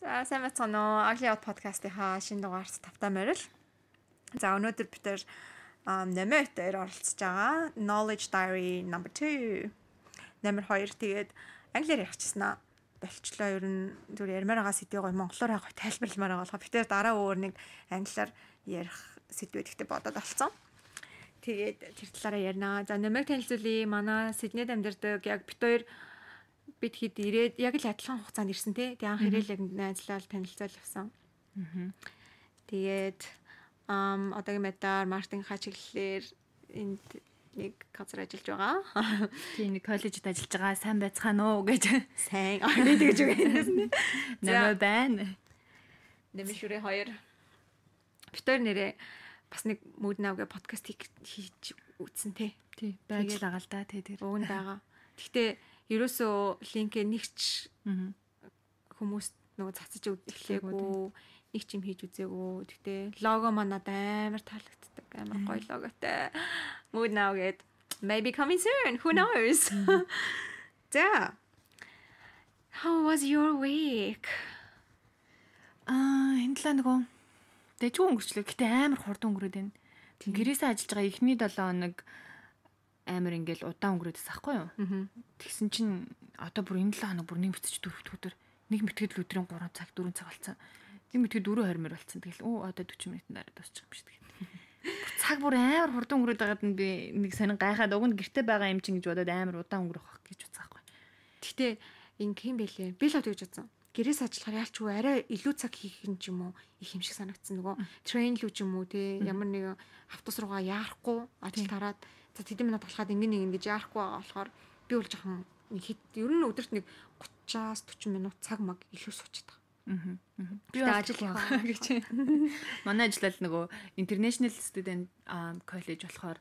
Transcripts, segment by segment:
Сайн бацгаана уу? Охидууд подкастынхаа шинэ дугаарт тавтаа морил. За өнөөдөр бид тэр Nomio дээр оролцож байгаа. Knowledge Diary number 2. Номер 2 тэгээд англиар ярьчихсан аа. Болчлоо ер нь зүгээр ярмаар байгаа сэдвээ гоё монголоор гоё тайлбарламаар байгаа болохоо бид тэр дараа өөр нэг англиар ярих сэдвээ гэхдээ бодоод олцсон. Тэгээд тэр талаараа ярина. За Nomio танилцуулъя. Манай Сиднейд амьдардаг яг бид хоёр бид хэд ирээд яг л адилхан хугацаанд ирсэн тий. Тэгээ анх ирээл яг найзлал танилцал явсан. Тэгээд одоогийн мэдээр маркетинг чиглэлээр энд нэг газар ажиллаж байгаа. Тийм нэг коллежид ажиллаж байгаа. Сайн байцгаана уу гэж. Сайн. Тэгэж үгэнэсэн. Nomio байна. Nomio шүрээ 2. Бид хоёр нэрээ бас нэг мод навгээ подкаст хийж үзсэн тий. Тий. Байж л байгаа л да тий тэр. Өгөн байгаа. Гэхдээ ерөөсөө линкээ нэгч хүмүүс нөгөө цацаж эхлэегүй, нэг ч юм хийж үзээгүй. Тэгтээ лого манад амар таалагддаг. Амар гоё логотой. Mood now get maybe coming soon. Who knows? За. How was your week? Энэ талаа нөгөө дэжгүй өнгөрчлөө. Гэтэ амар хурдан өнгөрөөд байна. Гэрээсээ ажиллаж байгаа эхний 7 хоног амар ингээл удаан өнгөрөөдөөс ахгүй юу? Тэгсэн чинь одоо бүр энэ 7 хоног бүр нэг битэж 4 өдөр. Нэг мэтгэд л өдрийн 3 цаг 4 цаг болсон. Нэг мэтгэд 4:20 болсон. Тэгэл одоо 40 минутын дараа дуусчих юм шиг тэгээд. Цаг бүр амар хурдан өнгөрөөд байгаад нь би нэг сонин гайхаад уг нь гэрте байгаа юм чинь гэж бодоод амар удаан өнгөрөх байх гэж бодсаахгүй. Гэтэ ингэ юм бэлээ. Би л тэгж бодсон. Гэрээс ажиллахаар ялчгүй арай илүү цаг хийх юм ч юм уу их юм шиг санагдсан нөгөө трейн лүү ч юм уу те ямар нэг автобус руугаа яарахгүй ажил тараад за тэдэн минут болоход ингэ гэж яарахгүй байгаа болохоор би бол жоохон ер нь өдөрт нэг 30-аас 40 минут цаг маг илүү суучих таа. Би ажил яваа гэж. Манай ажиллал нөгөө international student college болохоор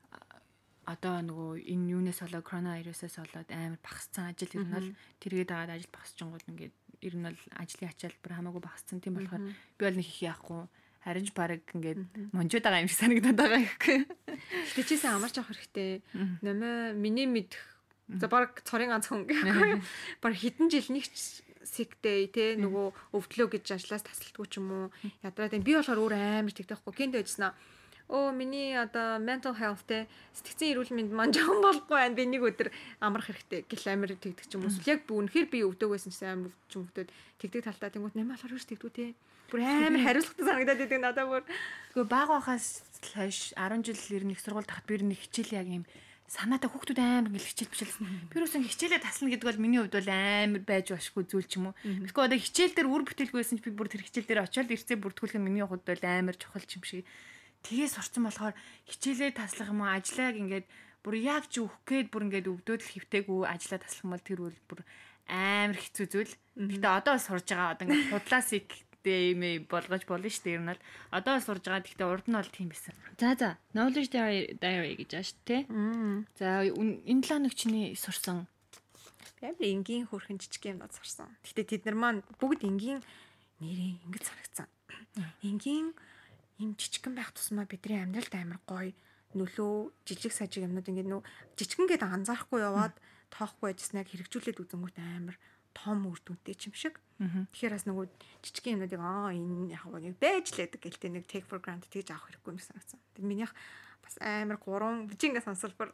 одоо нөгөө энэ юунаас болоод коронавирусаас болоод амар багассан ажил ер нь бол тэргээд аваад ажил багасчингууд ингээд ер нь бол ажлын ачаал бүр хамаагүй багассан тийм болохоор би бол нэг их яахгүй харин ч баг ингээд монжоод байгаа юм шиг санагдаад байгаа гэхгүй. Гэтэ чи сайн амарч авах хэрэгтэй. Nomio миний мэдх за баг цорын ганц хүн гэхгүй. Баг хэдэн жил нэг сэгтэй те нөгөө өвдлөө гэж ажлаас тасалдгүй ч юм уу ядраад би болохоор өөр амар тэгтэхгүй гэнт байжснаа. Миний одоо mental health те сэтгцэн эрүүл мэнд маань жоохон болохгүй байна. Би нэг өдөр амрах хэрэгтэй гэл амир тэгдэг ч юм уу. Яг би үнэхээр би өвдөөгөөсөн ч амар ч юм өвдөд тэгдэг талтаа тэнгуут Nomio болохоор юу ч тэгдүү те. Бүр амар хариуцлагатай санагдаад идэг надад бүр. Тэгвэл бага байхаас хойш 10 жил ер нь их сургууль тахад би нэг хичээл яг юм санаатай хүүхдүүд амар ингээл хичээл бишэлсэн. Би юусэн хичээлээ таслана гэдэг бол миний хувьд бол амар байж башгүй зүйл ч юм уу. Тэгэхгүй одоо хичээл дээр үр бүтээлгүй байсан ч би бүр тэр хичээл дээр очиод ирцээ бүртгүүлэх нь миний хувьд бол амар чухал юм шиг. Тэгээ сурцсан болохоор хичээлээ таслах юм уу ажлааг ингээд бүр яг ч өөх гээд бүр ингээд өвдөөд л хөвтэйгүү ажлаа таслах юм бол тэр үл бүр амар хэцүү зүйл. Гэтэ одоо сурж байгаа одоо ингээд худлаас ихтэй болгож болно шүү дээ. Ер нь бол одоо сурж байгаа гэхдээ урд нь бол тийм байсан. За knowledge diary гэж ааш тий. За энэ 7 хоног чиний сурсан. Би энгийн хөрхэн жижиг юмнууд сурсан. Гэтэ тэд нар маань бүгд энгийн нэрээ ингэж санагцсан. Энгийн юм жижигэн байх тусмаа бидний амьдралд амар гоё нөлөө жижиг сажиг юмнууд ингээд нөө жижигэн гэдэг анзаарахгүй яваад тоохгүй байжснаа хэрэгжүүлээд үзэнгүүт амар том үр дүнтэй юм шиг. Тэгэхээр бас нөгөө жижигэн юмнуудыг энэ яг нэг байж лээдэг гэлтэй нэг take for granted гэж авах хэрэггүй юм санагдсан. Тэгээ минийх бас амар 3 бичингээ сонсолбор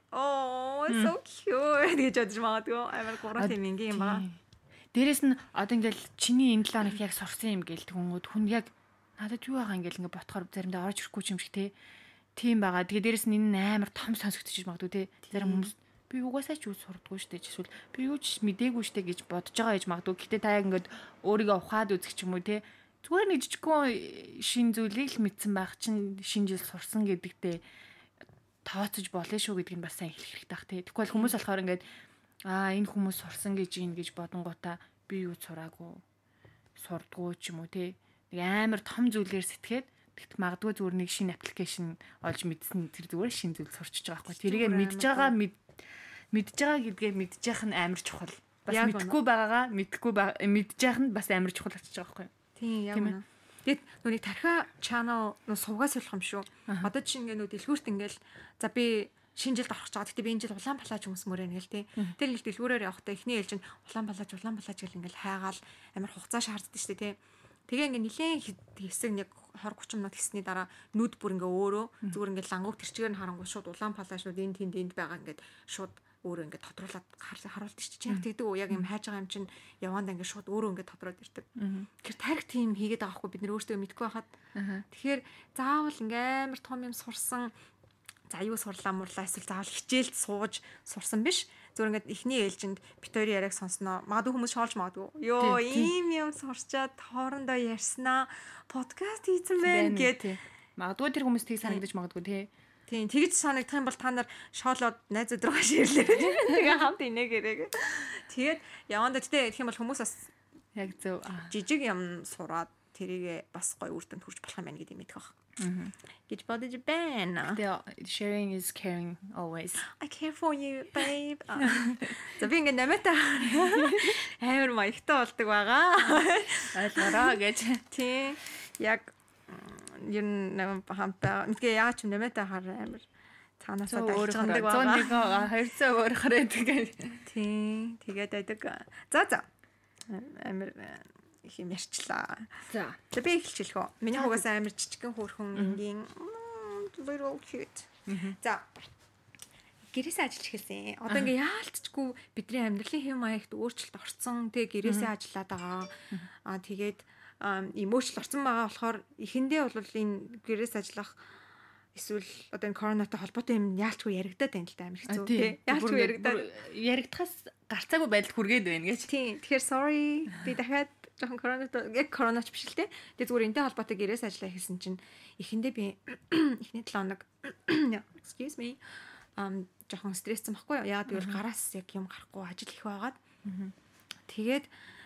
so cute гэж бодож магадгүй амар 3 тийм ингийн юм байна. Дээрэс нь одоо ингээл чиний энэ 7 хоног яг сурсан юм гээл тэгвэл хүн яг надад юу байгаа ингээл ингээ ботхоор заримдаа орж ирэхгүй юм шиг тийм байгаа. Тэгээ дээрэс нь энэ амар том сонсогдчих магадгүй те. Зарим хүмүүс би угаасаа ч юу сурдаггүй штэ эсвэл би юу ч мдээгүй штэ гэж бодож байгаа гэж магадгүй. Гэтэ та яг ингээд өөрийгөө ухаад үзэх ч юм уу те. Зүгээр нэг жижигхэн шин зүйлийг л мэдсэн байх чинь шинэ жил сурсан гэдэгтээ тооцож болно шүү гэдгийг бас сайн хэлэх хэрэгтэй бах те. Тэгвэл хүмүүс болохоор ингээд энэ хүмүүс сурсан гэж бодонгуудаа би юу сурдаггүй ч юм уу те. Нэг амар том зүйлээр сэтгээд тэгт магадгүй зүгээр нэг шинэ аппликейшн олж мэдсэн тэр зүгээр шинэ зүйл сурчиж байгаа байхгүй. Тэрийг мэдж байгаа гэдгээ мэдж явах нь амар чухал. Бас мэдхгүй байгаагаа мэдж явах нь бас амар чухал болчихж байгаа байхгүй. Тийм яг үнэ. Тэгэд нүг тархи чанал сувгаа солих юм шүү. Одоо чинь ингээ нүү дэлгүүрт ингээл за би шинэ жилд орох гэж байгаа. Гэтэ би энэ жил улаан балааж хүмүүс мөрөө ингээл тий. Тэр ингээл дэлгүүрээр явахдаа эхний ээлжинд улаан балааж гэл ингээл хайгаал амар хугацаа шаарддаг шүү дээ тий. Тэгээ ингээ нилээн хэсэг нэг 20-30 минут хийсний дараа нүд бүр ингээ өөрөө зүгээр ингээ лангууг тэрчгээр нь харангуй шууд улаан балаажнууд энд байгаа ингээд шууд өөрөө ингээд тодруулаад харуулдаг шүү дээ. Тэгдэг үү яг юм хайж байгаа юм чинь яваанда ингээд шууд өөрөө ингээд тодроод ирдэг. Тэгэхээр тарих тийм хийгээд байгаа хгүй бид нэр өөртөө мэдгүй байхад. Тэгэхээр заавал ингээ амар том юм сурсан за юу сурлаа мурлаа эсвэл заавал хичээлд сууж сурсан биш. Зүгээр ингээд эхний ээлжинд битүүри яриаг сонсноо. Магадгүй хүмүүс шоолж магадгүй. Йоо ийм юм сурчаад хоорондоо ярьснаа подкаст хийсэн байх гэд. Магадгүй тэр хүмүүс тийг санагдаж магадгүй тий. Тийм тэгж санагдах юм бол та нар шоолоод найзууд руугаа ширлээ. Тэгээ хамт инээгээрээ. Тэгээд яванда тэгтээ хэлэх юм бол хүмүүс бас яг зөв жижиг юм сураад тэрийг бас гоё үр дүнд хүрч болох юм байна гэдэг юм идэх баг. Гэж бодож байна. Sharing is caring always. I care for you, babe. За би ингээ намайтай амар маягтай болдог байгаа. Ойлгороо гэж. Тийм яг ер нь хамтаа мэдээ яач юм намайтай хаар амар цаанаасаа дайчдаг байгаа. 101 200 өөрөөр байдаг. Тийм тэгээд байдаг. За амар их юм ярьчлаа. За би эхэлчихлээ хөө. Миний хугаас амар жижигхэн хөөрхөн энгийн little cute. За гэрээсээ ажиллаж эхэлсэн. Одоо ингээ яалтчгүй бидний амьдралын хэм маягт өөрчлөлт орсон. Тэгээ гэрээсээ ажиллаад байгаа. Тэгээд эмоцнол орсон байгаа болохоор эхэндээ бол энэ гэрээс ажиллах эсвэл одоо энэ коронавитой холбоотой юм яалчгүй яригадаад байна л да амар хэцүү тий. Яалчгүй яригдахаас гарцаагүй байдалд хүргээд байна гэж. Тийм. Тэгэхээр sorry би дахиад жоохон коронавич биш л тий. Тэгээ зүгээр энтэй холбоотой гэрээс ажиллаа хийсэн чинь эхэндээ би эхний 7 хоног excuse me жоохон стресссэн баггүй юу. Яагаад гэвэл гараас яг юм гарахгүй ажил их байгаад. Тэгээд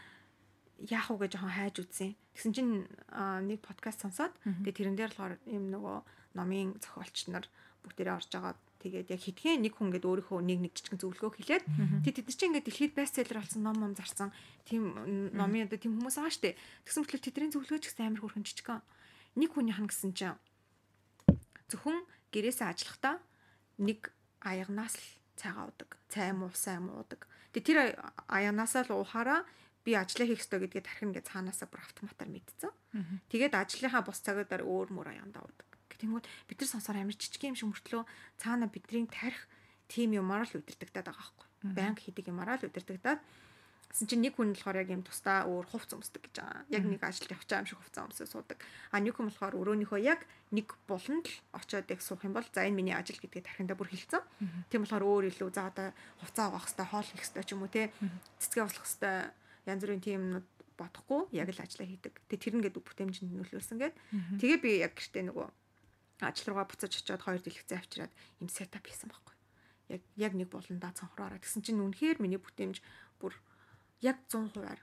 яах вэ гэж жоохон хайж үзсэн. Тэгсэн чинь нэг подкаст сонсоод тэгээ тэрэн дээр болохоор юм нөгөө номын зохиолч нар бүгдээрээ орж байгаа. Тэгээд яг хитгэн нэг хүн гээд өөрийнхөө нэг жижигэн зөвлөгөө хэлээд тэд нар чинь ингээд дэлхийд бестселлер болсон ном зарсан тийм номын одоо тийм хүмүүс байгаа штэ. Тэгсэн мэтлээ тэдний зөвлөгөө ч гэсэн амар хүрхэн жижигэн. Нэг хүнийх нь гэсэн чинь зөвхөн гэрээсээ ажиллахдаа нэг аягнаас л цайгаа уудаг. Цай муу сайн уудаг. Тэгээд тэр аягнаасаа л уухаараа би ажиллаа хийх ёстой гэдгээ тархин гэж цаанаасаа бүр автоматар мэдсэн. Тэгээд ажлынхаа бус цагуудаар өөр мөр аяндаа удаг. Гэтэл бид нар сонсоор амар жижиг юм шиг мөртлөө цаана бидний тарих тим юмар л удирдагдаад байгаа байхгүй. Банк хийдэг юмараа л удирдагдаад. Гэсэн чинь нэг хүн болохоор яг юм тусдаа өөр хувц өмсдөг гэж байгаа. Яг нэг ажилд явчаа юм шиг хувцас өмсөө суудаг. Нэг хүн болохоор өрөөнийхөө яг нэг буланд л очиод яг суух юм бол за энэ миний ажил гэдгээ тархиндаа бүр хэлсэн. Тийм болохоор өөр илүү за одоо хувцас авах хэрэгтэй, хоол хийх хэрэгтэй ч юм уу те. Цэцгээ услах хэрэгтэй янз бүрийн тийм юмнууд бодохгүй яг л ажиллаа хийдэг. Тэгээ тэр нэгэд бүтээмжинд нөлөөлсөн гээд. Тэгээ би яг гэртээ нөгөө ажил руугаа буцаж очиод 2 дэлгэцээ авчираад юм сетап хийсэн байхгүй. Яг нэг болондоо цонхроо. Тэгсэн чинь үнэхээр миний бүтээмж бүр яг 100%-аар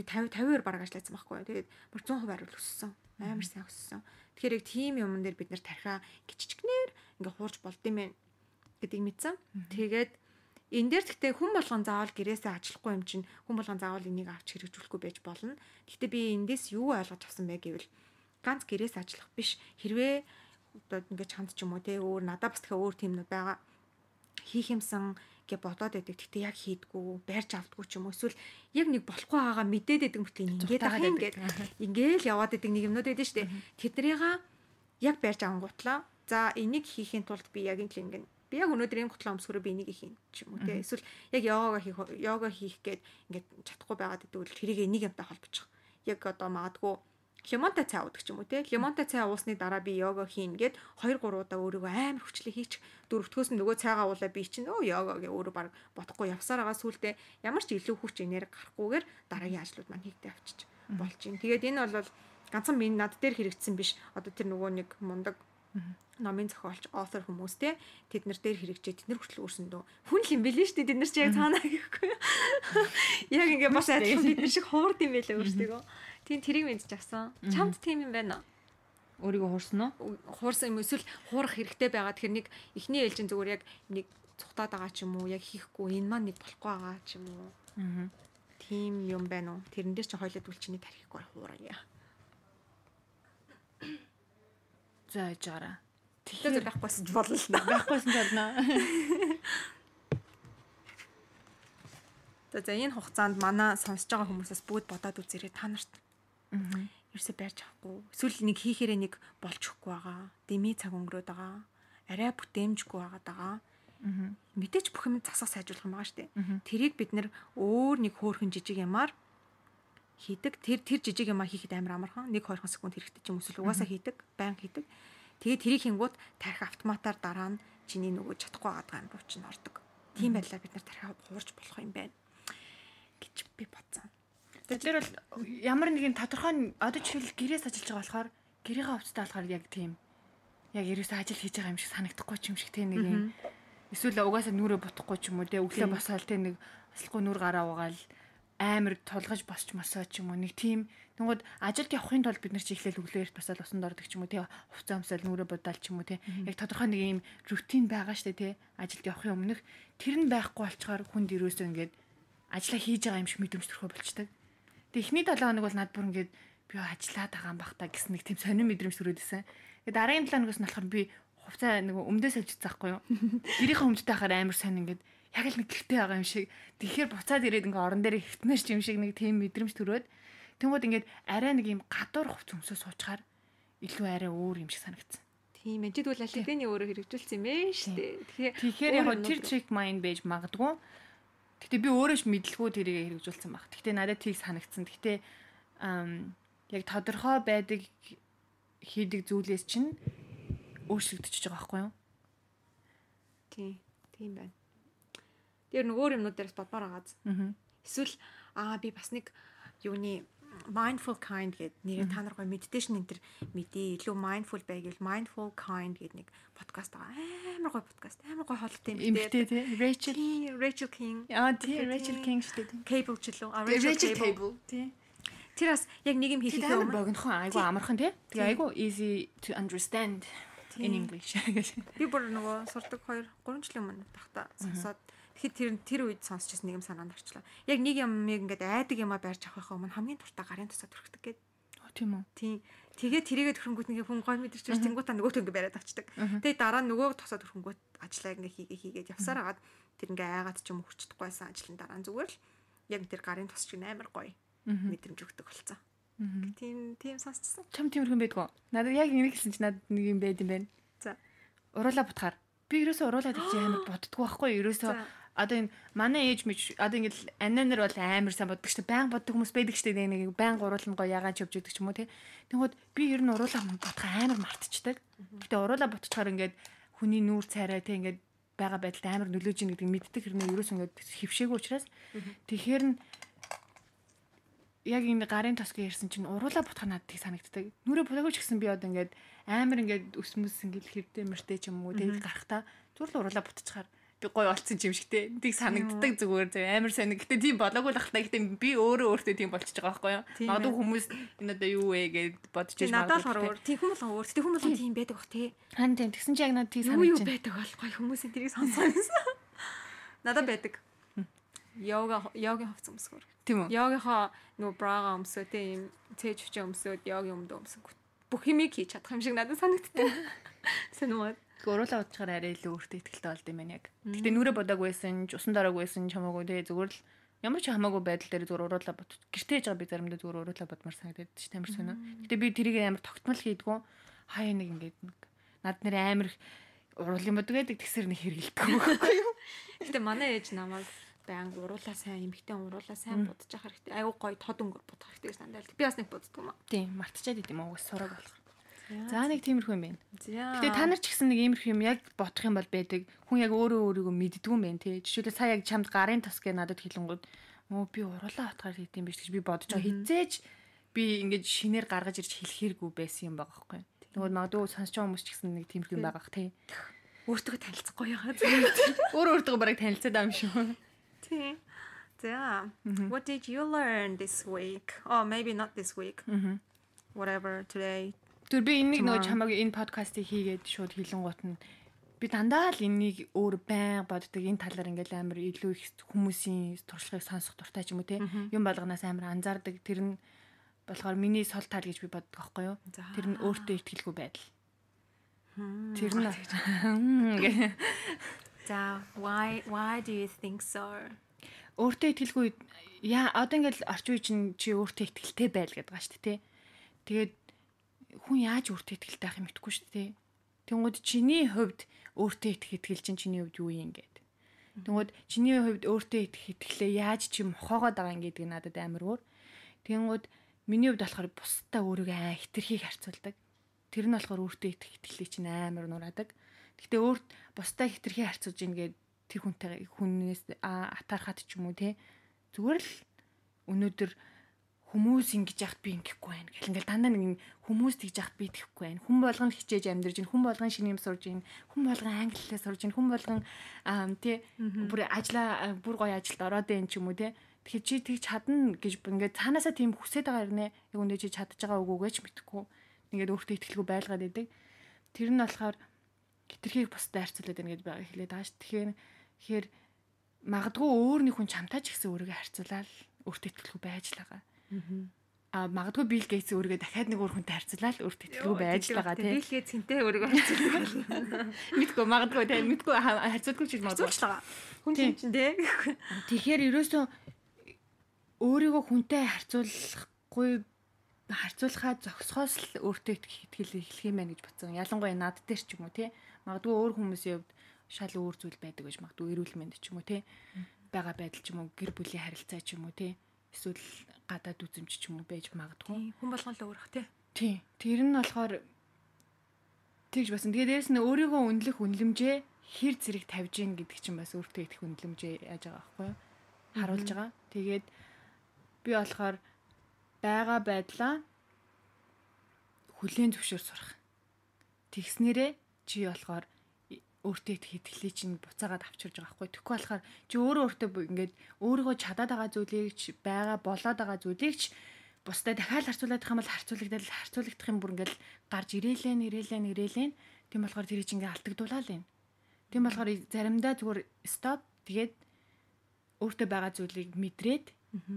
50% бараг ажилласан байхгүй. Тэгээд бүр 100%-аар л өссөн. Амар сайн өссөн. Тэгэхээр яг тийм юмн дээр бид нэр тархиа гिचчгнэр ингээ хуурж болдсон юм гэдгийг мэдсэн. Тэгээд энэ дээр гэхдээ хүн болгон заавал гэрээсээ ажиллахгүй юм чинь хүн болгон заавал энийг авч хэрэгжүүлэхгүй байж болно. Гэхдээ би эндээс юу ойлгож авсан бэ гэвэл ганц гэрээс ажиллах биш. Хэрвээ одоо ингээд чамд ч юм уу те өөр надад бас тэгэхээр өөр тиймнүүд байгаа. Хийх юмсан гэж бодоод байдаг. Гэхдээ яг хийдгүү, байрж авдггүй ч юм уу. Эсвэл яг нэг болохгүй байгаа мэдээд байдаг мөртлөө ингээд байгаа юм гээд ингээл яваад байдаг нэг юмнууд байдаг шүү дээ. Тэднийга яг байрж авангуутлаа. За энийг хийхин тулд би яг ингэ би яг өнөөдөр энэ готлоо өмсгөрөө би энийг хийн ч юм уу те. Эсвэл яг йога хийх гээд ингээд чадахгүй байгаад гэдэг үл тэрийг нэг юмтай холбочих. Яг одоо магадгүй лимонтой цай уудаг ч юм уу те. Лимонтой цай уусны дараа би йога хийн гээд 2 3 удаа өөрийгөө амар хүчлээ хийчих. Дөрөвдгөөс нь нөгөө цайгаа уулаа би чинь йога гэ өөрөө баг бодохгүй явсаар байгаа сүултээ ямар ч илүү хүч энерги гарахгүйгээр дараагийн ажлууд маань хийгдээ авчиж болж юм. Тэгээд энэ бол ганцхан минь над дээр хэрэгжсэн биш. Одоо тэр нөгөө нэг мундаг номын зохиолч author хүмүүс те тэд нар дээр хэрэгжээ тэд нар хүртэл өөрсөндөө хүн л юм бэлээ шүү дээ тэд нар чи яг цаанаа гэхгүй яг ингээ бас адилхан бид шиг хуурд юм байлаа өөрсдөө тийм тэрийг мэдж авсан чамд тийм юм байна өөрийгөө хуурсан уу хуурсан юм эсвэл хуурах хэрэгтэй байгаа тэгэхээр нэг эхний ээлжин зүгээр яг нэг цухтаад байгаа ч юм уу яг хийхгүй энэ маань нэг болохгүй байгаа ч юм уу тийм юм байна уу тэрэн дээр чи хойлоод үлчний тарихгүй хуураа за яжаараа Тэгэхээр байхгүйсэн ч болно. Байхгүйсэн ч болно. За энэ хугацаанд манай сонсож байгаа хүмүүсээс бүгд бодоод үзээрэй та нарт. Ерөөсөө байрч авахгүй. Эсвэл нэг хийхээрээ нэг болж өгөхгүй байгаа. Дэмий цаг өнгөрөөд байгаа. Арай бүтээмжгүй байгаа. Мэдээж бүх юм засах сайжруулах юм байгаа шүү дээ. Тэрийг бид нэр өөр нэг хөөрхөн жижиг ямаар хийдэг. Тэр жижиг ямаа хийхэд амар амархан 1-2 секунд хэрэгтэй ч юм эсвэл угаасаа хийдэг, байн хийдэг. Тэгээд тэрийг хийнгүүт тарих автоматар дараа нь чиний нөгөө чадахгүй байгаа юм руу чинь ордог. Тийм байдлаар бид нар тарихаа хуурж болох юм байна гэж би бодсон. Тэгэхээр бол ямар нэгэн тодорхой одоо жишээл гэрээс ажиллаж байгаа болохоор гэрийнхээ хувцастай болохоор яг тийм яг ерөөсөө ажил хийж байгаа юм шиг санагдахгүй ч юм шиг тийм нэг юм эсвэл угаасаа нүрээ бутахгүй ч юм уу те өглөө босоод те нэг аслахгүй нүр гараа угаал амар тулгаж босч мосоо ч юм уу нэг тийм тэнгууд ажилд явахын тулд бид нар чи ихлээл өглөөрт басаад усанд ордог ч юм уу те хувцас өмсөөл нүрээ будаал ч юм уу те яг тодорхой нэг юм рутин байгаа штэ те ажилд явахын өмнөх тэр нь байхгүй болчоор хүнд ерөөсөө ингээд ажиллаа хийж байгаа юм шиг мэдрэмж төрхөө болчдаг. Тэг эхний 7 хоног бол над бүр ингээд би ажиллаад байгаа юм бах та гэсэн нэг тийм сонир мэдрэмж төрөөд байсан. Тэгээд дараагийн 7 хоногоос нь болохоор би хувцаа нэг өмдөөс авчихсан байхгүй юу. Гэрийнхээ өмдтэй хахаар амар сонир ингээд яг л нэг гэртэй байгаа юм шиг. Тэгэхээр буцаад ирээд ингээ орон дээр хитнэш юм шиг нэг тийм мэдрэмж төрөөд тэнгууд ингээд арай нэг юм гадуур хувц өмсөө суучгаар илүү арай өөр юм шиг санагдсан. Тийм ээ. Жид бол алиданы өөрөө хэрэгжүүлсэн юм ээ шүү дээ. Тэгэхээр яг тэр trick mind байж магадгүй. Гэтэ би өөрөө ч мэдлгүй тэрийг хэрэгжүүлсэн баг. Гэтэ надад тийг санагдсан. Гэтэ яг тодорхой байдаг хийдэг зүйлээс чинь өөрчлөгдөж байгаа байхгүй юу? Тийм байна. Тэр нөгөө юмнууд дээрс бодмоор байгааз. Эсвэл би бас нэг юуны mindful kind гэдэг нэр та нар гоё meditation энэ төр мэдээ илүү mindful байг гэл mindful kind гэдэг нэг подкаст байгаа. Амар гоё подкаст. Амар гоё хоолтой юм дээ. Rachel King. Rachel King шүү дээ. Cable ч лөө. Rachel Cable. Тэр бас яг нэг юм хийхээ өмнө богинохон айгу амархан тий. Тэгээ айгу easy to understand in English. Би бүр нөгөө сурдаг 2-3 жилийн өмнө тахта сонсоод тэгэхээр тэр үед сонсчихсан нэг юм санаанд орчлоо. Яг нэг юмыг ингээд айдаг юмаа барьж авахынхаа өмнө хамгийн дуртай гарын тусаад хүрхдэг гээд. Тийм үү. Тийм. Тэгээд тэрийгэ төрхөнгүүт нэг хүн гой мэдэрч байж тэнгуутаа нөгөөтөө ингээд бариад авчдаг. Тэгээд дараа нь нөгөө тусаад төрхөнгүүт ажиллаа ингээд хийгээд явсаар агаад тэр ингээд айгаад ч юм хүрчдэггүйсэн ажлын дараа нь зүгээр л яг тэр гарын тус чинь амар гоё мэдрэмж өгдөг болсон. Тийм сонсчихсан. Чам тиймэрхэн байдгүй. Надад яг нэг хэлсэн чи надад нэг юм байд юм байна. За. Уруулаа бутахаар. Би ерөөсөө уруулаад их амар боддгоо байхгүй ерөөсөө одоо энэ манай ээж мэж одоо ингээд ананер бол амар сайн боддог шүү дээ. Баян боддог хүмүүс байдаг шүү дээ. Нэг баян гуруулна гоё ягаан ч явж идэг ч юм уу тий. Тэнгүүд би ер нь уруулаа бодох амар мартчихдаг. Гэтэ уруулаа ботчоор ингээд хүний нүүр царай тий ингээд байгаа байдалд амар нөлөөж ийн гэдэг мэддэг хэрнээ ерөөсөө ингээд хөвшээгүй учраас тэгэхээр нь яг энэ гарын тосгийн ярьсан чинь уруулаа бутах надад тийг санагддаг. Нүрээ булаагүй ч гэсэн би одоо ингээд амар ингээд өсмөс ингээд хэрдээ мөртэй ч юм уу тий гарахтаа зүгээр л уруулаа бутчихаар би гоё олцсон юм шигтэй. Тийг санагддаг зүгээр зөв амар сайн. Гэтэ тийм болоогүй л ахтай. Гэтэ би өөртөө тийм болчихж байгаа байхгүй юу? Магадгүй хүмүүс энэ одоо юу вэ гэж бодож байж магадгүй. Надад болохоор тийм хүн бол өөр. Тийм хүн бол тийм байдаг бах тий. Хан тийм. Тэгсэн чи яг надад тийг санагдаж байна. Юу байдаг бол гоё хүмүүсийн тэрийг сонсоо юмсан. Надад байдаг. Йогийн хувцас өмсгөр. Тийм үү? Йогийнхоо нөгөө брага өмсөө тийм цээж хүчээ өмсөөд йогийн өмдөө өмсөн. Бүх юмыг хийж чадах юм шиг надад санагддаг. Санаа уруулаа утчаар арай илүү өөртөө ихтэй болд юм байна яг. Гэтэ нүрэ бодог байсан, усан дараагүй байсан ч хамаагүй тий зүгээр л ямар ч хамаагүй байдал дээр зүгээр уруулаа бот. Гэртээ жбайгаа би заримдаа зүгээр уруулаа бодмаар санагдаад ч тамир сонио. Гэтэ би тэрийг амар тогтмол хийдгүү. Хаяа нэг ингээд над нэр амар уруулын бодог гэдэг тэгсэр нэг хэрэгэлдэг байхгүй юу? Гэтэ манай ээж намайг баян уруулаа сайн эмхтэн уруулаа сайн будаж явах хэрэгтэй. Айгуу гоё тод өнгөр будах хэрэгтэй гэж надад. Би бас нэг буддаг юм аа. Тийм мартчихад идэм уу сураг болох. За нэг тиймэрхүү юм байна. Тэгээ та нар ч гэсэн нэг иймэрхүү юм яг бодох юм бол байдаг. Хүн яг өөрийгөө мэддгүй юм байна тий. Жишээлбэл сая яг чамд гарын тос гэ надад хэлэнгууд өө би уруулаа утгаар хийдэм биш гэж би бодож байгаа. Хизээж би ингэж шинээр гаргаж ирж хэлэхэргүй байсан юм байгаа байхгүй. Тэгвэл магадгүй сонсож байгаа хүмүүс ч гэсэн нэг тиймэрхүү юм байгаа тий. Өөртөө танилцахгүй яагаад. Өөртөө бараг танилцаад байгаа юм шүү. Тий. За. What did you learn this week? Oh, maybe not this week. Whatever today. Тэр би энийг нөгөө чамаагийн энэ подкастыг хийгээд шууд хэлэнгуут нь би дандаа л энийг өөр байн боддог энэ талаар ингээл амар илүү их хүмүүсийн туршлагыг сонсох дуртай ч юм уу те юм болгоноос амар анзаардаг тэр нь болохоор миний сул тал гэж би боддог байхгүй юу тэр нь өөртөө итгэлгүй байдал Тэр нь За why do you think so? Өөртөө итгэлгүй одоо ингээл орчин үеийн чинь чи өөртөө итгэлтэй байл гэдэг байгаа шүү дээ. Тэгээд хүн яаж өөртөө итгэлтэй байх юм мэдэхгүй шүү дээ. Тэнгүүд чиний хувьд өөртөө итгэл чинь чиний хувьд юу юм гээд. Тэнгүүд чиний хувьд өөртөө итгэлээ яаж чи мохоогоод байгаа юм гэдэг нь надад амар өөр. Тэнгүүд миний хувьд болохоор бусдаа өөрийгөө хитрхийг харьцуулдаг. Тэр нь болохоор өөртөө итгэлээ чинь амар нураадаг. Гэхдээ өөрт бусдаа хитрхийг харьцуулж ийн гээд тэр хүнээс атаархаад ч юм уу те зүгээр л өнөөдөр хүмүүс ингэж яхад би ингэхгүй байх гэл ингээл дандаа нэг хүмүүс тэгж яхад би тэхгүй байх. Хүн болгон хичээж амьдарч ийн, хүн болгон шинэ юм сурж ийн, хүн болгон англи хэлээ сурж ийн, хүн болгон тий бүр бүр гоё ажилд ороод ийн ч юм уу те. Тэгэхээр чи тэг чадна гэж ингээд цаанаасаа тийм хүсэж байгаа юм нэ. Яг үндэ чи чадж байгаа үгүйгээ ч мэдэхгүй. Ингээд өөртөө итгэлгүй байлгаад идэг. Тэр нь болохоор хитрхийг бусдад харьцуулаад байна гэдээ хэлээд байгаа ш. Тэгэхээр магадгүй өөр нэг хүн чамтай ч гэсэн өөрийгөө харьцуулаад өөртөө итгэлгүй байж л байгаа. Магадгүй Билл Гейтс өөрийгөө дахиад нэг өөр хүнтэй харьцуулаад өөртөө итгэлгүй байж л байгаа тийм. Билл Гейтс энтэй өөрийгөө харьцуулдаг. Мэдгүй магадгүй тийм мэдгүй харьцуулгүй ч юм уу. Хүн чинь тийм. Тэгэхээр ерөөсөө өөрийгөө хүнтэй харьцуулахаа зогсохоос л өөртөө итгэл эхлэх юм байна гэж бодсон. Ялангуяа над дээр ч юм уу тий. Магадгүй өөр хүмүүсийн хувьд шал өөр зүйл байдаг гэж магадгүй эрүүл мэнд ч юм уу тий. Бага байдал ч юм уу гэр бүлийн харилцаа ч юм уу тий. Эсвэл гадаад үзэмж ч юм уу байж магадгүй. Хүн болгон л өөрөх тий. Тий. Тэр нь болохоор тэгж басан. Тэгээд дээрэс нь өөрийгөө үнэлэх үнэлэмжээ хэр зэрэг тавьж гин гэдэг чинь бас өөртөө итгэх үнэлэмжээ яаж байгаа байхгүй юу? Харуулж байгаа. Тэгээд би болохоор байгаа байдлаа хүлээн зөвшөөр сурах. Тэгснээрээ чи болохоор өөртөө итгэлээ чинь буцаагаад авчирж байгаа байхгүй. Тэгэхгүй болохоор чи өөртөө ингээд өөрийгөө чадаад байгаа зүйлийг ч байгаа болоод байгаа зүйлийг ч бусдад дахиад харьцуулах юм бол харьцуулагдах юм бүр ингээд гарч ирээлэн. Тийм болохоор тэр чинь ингээд алдагдуулаа л юм. Тийм болохоор заримдаа зүгээр стоп тэгээд өөртөө байгаа зүйлийг мэдээд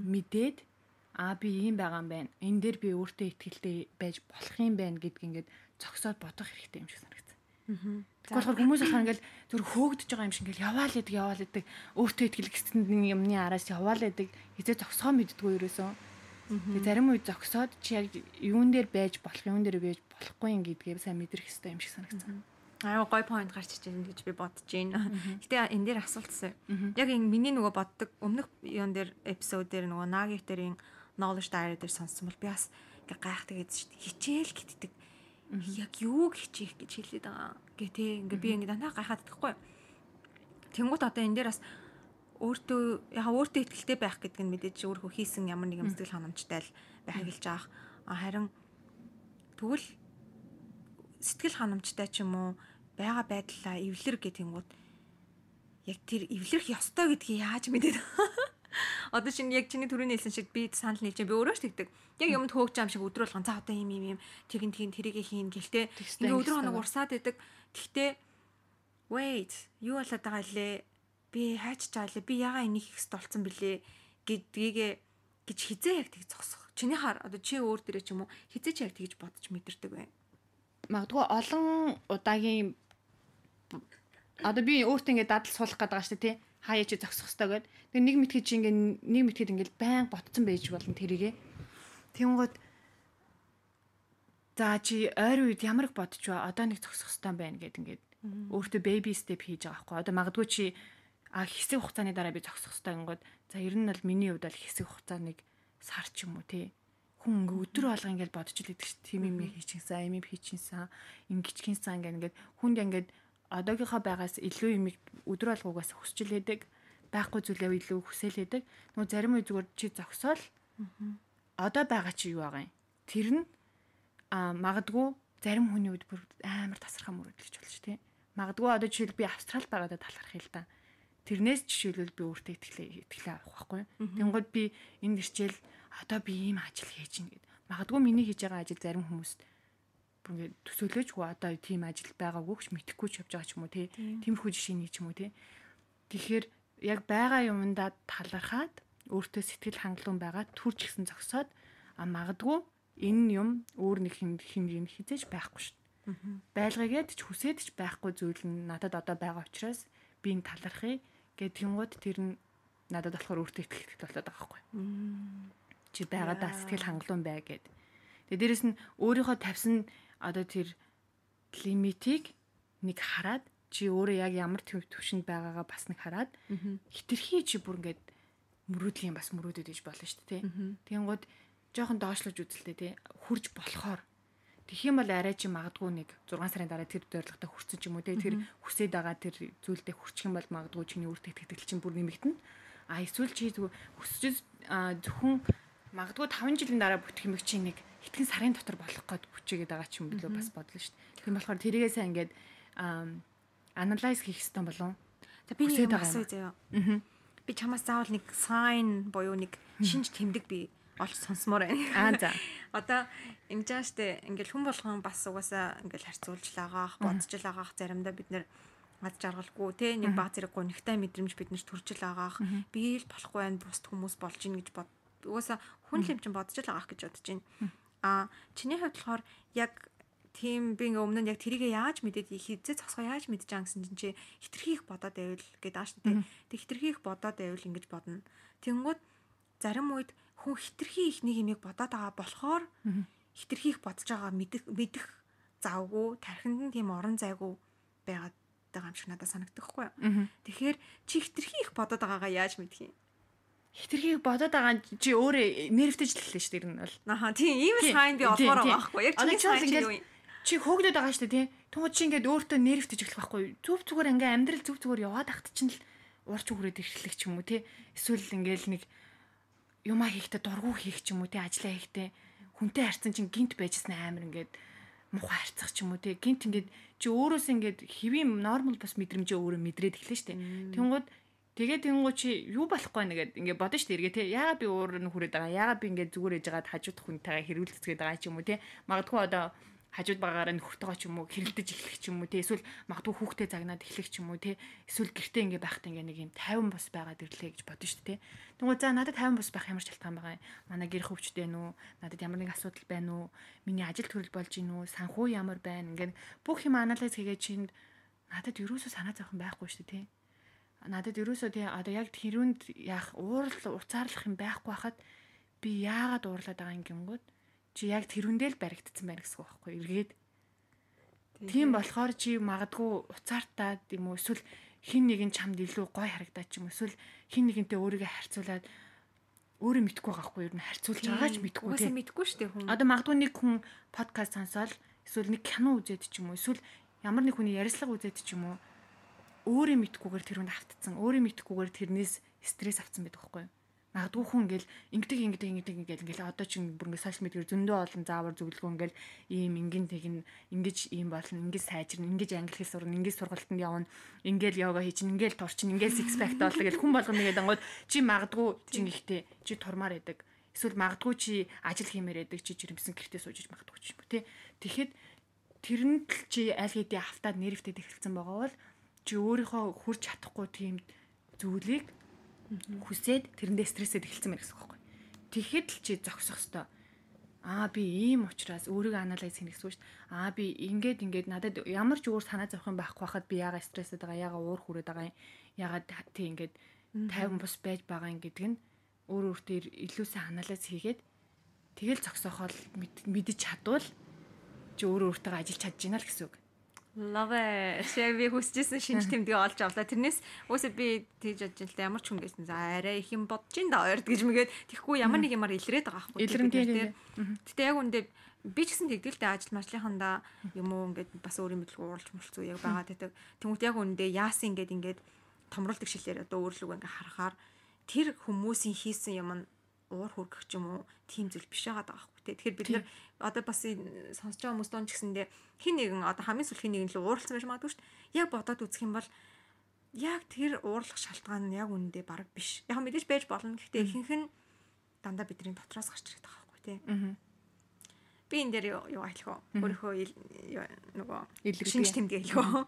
би ийм байгаа юм байна. Энэ дээр би өөртөө итгэлтэй байж болох юм байна гэдг ингээд зогсоод бодох хэрэгтэй юм шиг санагдсан. Тэгэхээр хүмүүс ахаа ингээл зүр хөөгдөж байгаа юм шиг ингээл яваал идэг өөртөө итгэл гэсэнд юмны араас яваал идэг хизээ зогсохоо мэддэггүй ерөөсөө. Тэгээ зарим үед зогсоод чи яг юун дээр байж болох юун дээр байж болохгүй юм гэдгээ сайн мэдрэх хэрэгтэй юм шиг санагдсан. Гой point гарч ичээ гэж би бодож байна. Гэтэ энэ дээр асуултсан. Яг энэ миний нөгөө боддог өмнөх юун дээр эпизод дээр нөгөө Nagit-ийн knowledge diary дээр сонссон бол би бас ингээ гайхдаг гэсэн шүү дээ. Хичээл гэтдэг. Яг юуг хичээх гэж хэлээд байгаа. Гэ тэ ингээ би ингээ дандаа гайхаад байхгүй. Тэнгуут одоо энэ дээр бас өөртөө итгэлтэй байх гэдэг нь мэдээж өөрөө хийсэн ямар нэгэн сэтгэл ханамжтай л байхыг хэлж байгаа. Харин тэгвэл сэтгэл ханамжтай ч юм уу байгаа байдлаа эвлэр гэтэнгүүд яг тэр эвлэрх ёстой гэдгийг яаж мэдээд одоо чинь яг чиний түрүүний хэлсэн шиг би санал нийлж би өөрөө ч тэгдэг. Яг юмд хөөгч юм шиг өдөр болгон за одоо ийм тэгин тэрийг хийн гэлтэй. Ингээ өдөр хоног урсаад идэг. Гэхдээ wait юу болоод байгаа лээ? Би хайч чаалаа. Би ягаа энийг хийх ёстой болсон бэлээ гэдгийг гэж хизээ яг тэг зогсох. Чиний хаар одоо чи өөр дээрээ ч юм уу хизээ чи яг тэгж бодож мэдэрдэг бай. Магадгүй олон удаагийн одоо би өөртөө ингээд дадал суулгах гэдэг байгаа шүү дээ тий. Хаяа чи зогсох хэрэгтэй гэд. Тэгээ нэг мэтгэж чи ингээд байн ботцсон байж болно тэрийгээ. Тэнгууд за чи ойр үед ямар их бодож ба одоо нэг зогсох хэрэгтэй байна гэд ингээд өөртөө baby step хийж байгаа байхгүй. Одоо магадгүй чи хэсэг хугацааны дараа би зогсох хэрэгтэй гингод за ер нь бол миний хувьд бол хэсэг хугацааныг сар ч юм уу тий. Хүн өдөр болго ингээд бодож л идэг шүү. Тийм юм хийчихсэн, юм хийчихсэн, ингэчгийнсэн ингээд хүнд ингээд одоогийнхоо байгаас илүү юм өдөр болгоогоос хүсч лээдэг, байхгүй зүйлээ илүү хүсэлээдэг. Нөгөө зарим үе зүгээр чи зогсоол одоо байгаа чи юу байгаа юм. Тэр нь магадгүй зарим хүний үед бүр амар тасархаа мөрөдлөж болж тий. Магадгүй одоо жишээл би Австралид байгаадаа талархах юм л да. Тэрнээс жишээлбэл би өөртөө итгэлээ авах байхгүй. Тэнгууд би энэ гэрчээл одоо би ийм ажил хийж гин гэд. Магадгүй миний хийж байгаа ажил зарим хүмүүст бүр ингэ төсөөлөөжгүй одоо тийм ажил байгаагүй ч мэдэхгүй ч явж байгаа ч юм уу тий. Тиймэрхүү жишээний ч юм уу тий. Тэгэхээр яг байгаа юмдаа талархаад өөртөө сэтгэл хангалуун байгаа төрч гисэн зогсоод магадгүй энэ юм өөр нэг хин хизээж байхгүй шүү дээ. Байлгаагээд ч хүсээд ч байхгүй зүйл нь надад одоо байгаа учраас би энэ талархъя гэдэг юмуд тэр нь надад болохоор өөртөө итгэх болоод байгаа байхгүй. Чи байгаадаа сэтгэл хангалуун бай гэд. Тэгээ дээрэс нь өөрийнхөө тавьсан одоо тэр лимитийг нэг хараад чи өөрөө яг ямар төвшөнд байгаагаа бас нэг хараад хитрхи чи бүр ингээд мөрөөдлийн бас мөрөөдөд иж болно шүү дээ. Тэгэнгүүт жоохон доошлож үзэлтэй тий хурж болохоор тэгэх юм бол арай чи магадгүй нэг 6 сарын дараа тэр зорилготой хүрсэн ч юм уу тий тэр хүсээд байгаа тэр зүйлдээ хүрчих юм бол магадгүй чиний өөртөө итгэл чинь бүр нэмэгдэнэ. А эсвэл чи хүсэж зөвхөн магадгүй 5 жилийн дараа бүтэх юм чи нэг итгэн сарын дотор болох гээд хүчээгээд байгаа ч юм билүү бас бодлоо шүү дээ. Тийм болохоор тэрийгээ сайн ингээд анализ хийх хэрэгтэй болов. За би нэг юм асууя заяа. Би чамаас заавал нэг sign буюу нэг шинж тэмдэг би олж сонсомоор байна. За. Одоо ингэж байгаа штэ ингээл хүн болгон бас угаасаа ингээл харьцуулж лагаах, бодж лагаах заримдаа бид нэр аз жаргалгүй те нэг баг зэрэг гонигтай мэдрэмж биднэрт төрж лагаах. Би л болохгүй байх бусд хүмүүс болж ийн гэж бод. Угаасаа хүн л юм чинь бодж лагаах гэж бодож байна. Чиний хувьд болохоор яг тийм би ингээ өмнө нь яг тэрийг яаж мэдээд хизээ цосгоо яаж мэдэж байгаа гэсэн чинь чи хитрхийх бодоод байвал гэдэг ааш тий. Тэг хитрхийх бодоод байвал ингэж бодно. Тэнгүүд зарим үед хүн хитрхий их нэг юмыг бодоод байгаа болохоор хитрхийх бодож байгаа мэдэх завгүй тархинд нь тийм орон зайгүй байгаад байгаа юм шиг надад санагддаг хгүй. Тэгэхээр чи хитрхий их бодоод байгаагаа яаж мэдэх юм? Хитрхийг бодоод байгаа чи өөрөө нервтэйж л хэллээ шүү дээ. Тэр нь бол. Тийм ийм сайн би олгоор байгаа байхгүй. Яг чи сайн юу юм? Чи хөөгдөд байгаа шүү дээ тий. Тэнгууд чи ингээд өөртөө нервтэйж эхлэх байхгүй. Зүв зүгээр ингээ амьдрал зүв зүгээр яваад ахт чинь л уурч өгрөөд эхлэх ч юм уу тий. Эсвэл ингээл нэг юмаа хийхдээ дургу хийх ч юм уу тий. Ажлаа хийхдээ хүнтэй харьцсан чинь гинт байжсэн амар ингээд муухай харьцах ч юм уу тий. Гинт ингээд чи өөрөөс ингээд хэвийн нормал бас мэдрэмжээ өөрөө мэдрээд эхлэх шүү дээ. Тэнгууд тэгээд тэнгууд чи юу болохгүй нэгээд ингээд бодно шүү дээ эргээ тий. Яагаад би өөр нь хүрээд байгаа. Яагаад би ингээд зүгээр ээжгаад хажуудах хүнтэйгээ хэрүүлцгээд байгаа ч юм уу тий. Магадгүй одоо хажууд багаараа нөхөртөгөө ч юм уу хэрэлдэж эхлэх ч юм уу тий. Эсвэл магадгүй хүүхдээ загнаад эхлэх ч юм уу тий. Эсвэл гэртээ ингээ байхдаа ингээ нэг юм 50 бос байгаад ирлээ гэж бодно шүү дээ тий. Тэгвэл за надад 50 бос байх ямар ч шалтгаан байгаа юм. Манай гэр хөвчтэй нүү, надад ямар нэг асуудал байна уу? Миний ажил төрөл болж гин үү? Санхүү ямар байна? Ингээ бүх юм анализ хийгээд чинь надад ерөөсөө санаа зовхон байхгүй шүү дээ тий. Надад ерөөсөө тий одоо яг тэрүүнд яах уцаарлах юм байхгүй хахад би яагаад уурлаад байгаа юм гингүүд чи яг тэрүндээ л баригдсан байна гэсэн үг байхгүй эргээд. Тийм болохоор чи магадгүй уцаартаад юм уу эсвэл хин нэгэн чамд илүү гой харагдаад ч юм эсвэл хин нэгэнтэй өөрийгөө харьцуулаад өөрөө мэдхгүй байгаа байхгүй юу нь харьцуулж байгаач мэдхгүй тийм. Үгүй мэдгүй шүү дээ хүн. Одоо магадгүй нэг хүн подкаст сонсоод эсвэл нэг кино үзээд ч юм уу эсвэл ямар нэг хүний ярилцлага үзээд ч юм уу өөрөө мэдхгүйгээр тэрүүнд автцсан өөрөө мэдхгүйгээр тэрнээс стресс авцсан байдаг байхгүй юу. Магадгүй хүн ингээл ингээл одоо ч бүр ингээл сошиал медиаар зөндөө олон заавар зөвлөгөө ингээл ийм тэгин ингэж ийм болно ингэж сайжирна ингэж англи хэл сурна ингэж сургалтанд явна ингээл йога хийчин ингээл турчин ингээл six pack доолно гэл хүн болгоно гэдэг ангууд чи магадгүй чи ихтэй чи турмаар байдаг эсвэл магадгүй чи ажил хиймээр байдаг чи жирэмсэн гэртээ сууж магадгүй ч юм уу тий. Тэгэхэд тэрэнд л чи аль хэдийн автаад нервтэй эхэлсэн байгаа бол чи өөрийнхөө хүрч чадахгүй тийм зүйлийг хүсээд тэрэндээ стрессэд эхэлсэн байх гэсэн үг байхгүй. Тэгэхэд л чи зогсох ёстой. Би ийм учраас өөрийгөө анализ хийх гэсэн үг шүү дээ. Би ингээд надад ямар ч өөр санаа зовх юм байхгүй хахад би яагаад стрессэд байгаа, яагаад уур хүрээд байгаа юм, яагаад тий ингээд 50 бус байж байгаа юм гэдэг нь өөртөө илүү сайн анализ хийгээд тэгэл зогсоохол мэдэж чадвал чи өөртөө ажиллаж чадж байна л гэсэн үг. Love it. Би хүсэжсэн шинж тэмдэг олж авлаа. Тэрнээс үсээ би тэгж ажиллаа ямар ч хүн гэсэн. За арай их юм бодож ин да ойрд гэж мэгээд тэгхгүй ямар нэг юмар илрээд байгаа байхгүй. Илрэмтэй. Гэтэ яг үндэ би ч гэсэн тэгдэлтэй ажил машлихандаа юм уу ингээд бас өөрийн мэдлэг ууралж мөлцөө яг байгаа гэдэг. Тэнгүүт яг үндэ яасан ингээд томруулдаг шилээр одоо өөрлөгөө ингээд харахаар тэр хүмүүсийн хийсэн юм нь уур хүргэх ч юм уу тийм зүйл биш байгаа байхгүй. Тэгэхээр бид нар одоо бас сонсож байгаа хүмүүс доон ч гэсэндээ хин нэгэн одоо хамгийн сүүл хин нэгэн л ууралсан байж магадгүй шүү дээ. Яг бодоод үзэх юм бол яг тэр уурлах шалтгаан нь яг үнэндээ бараг биш. Яг мэдээж байж болно. Гэхдээ ихэнх нь дандаа бидний дотроос гарч ирэх байгаа байхгүй тий. Би энэ дээр юу хэлэх вэ? Өөрийнхөө нөгөө шинж тэмдэг хэлэх вэ?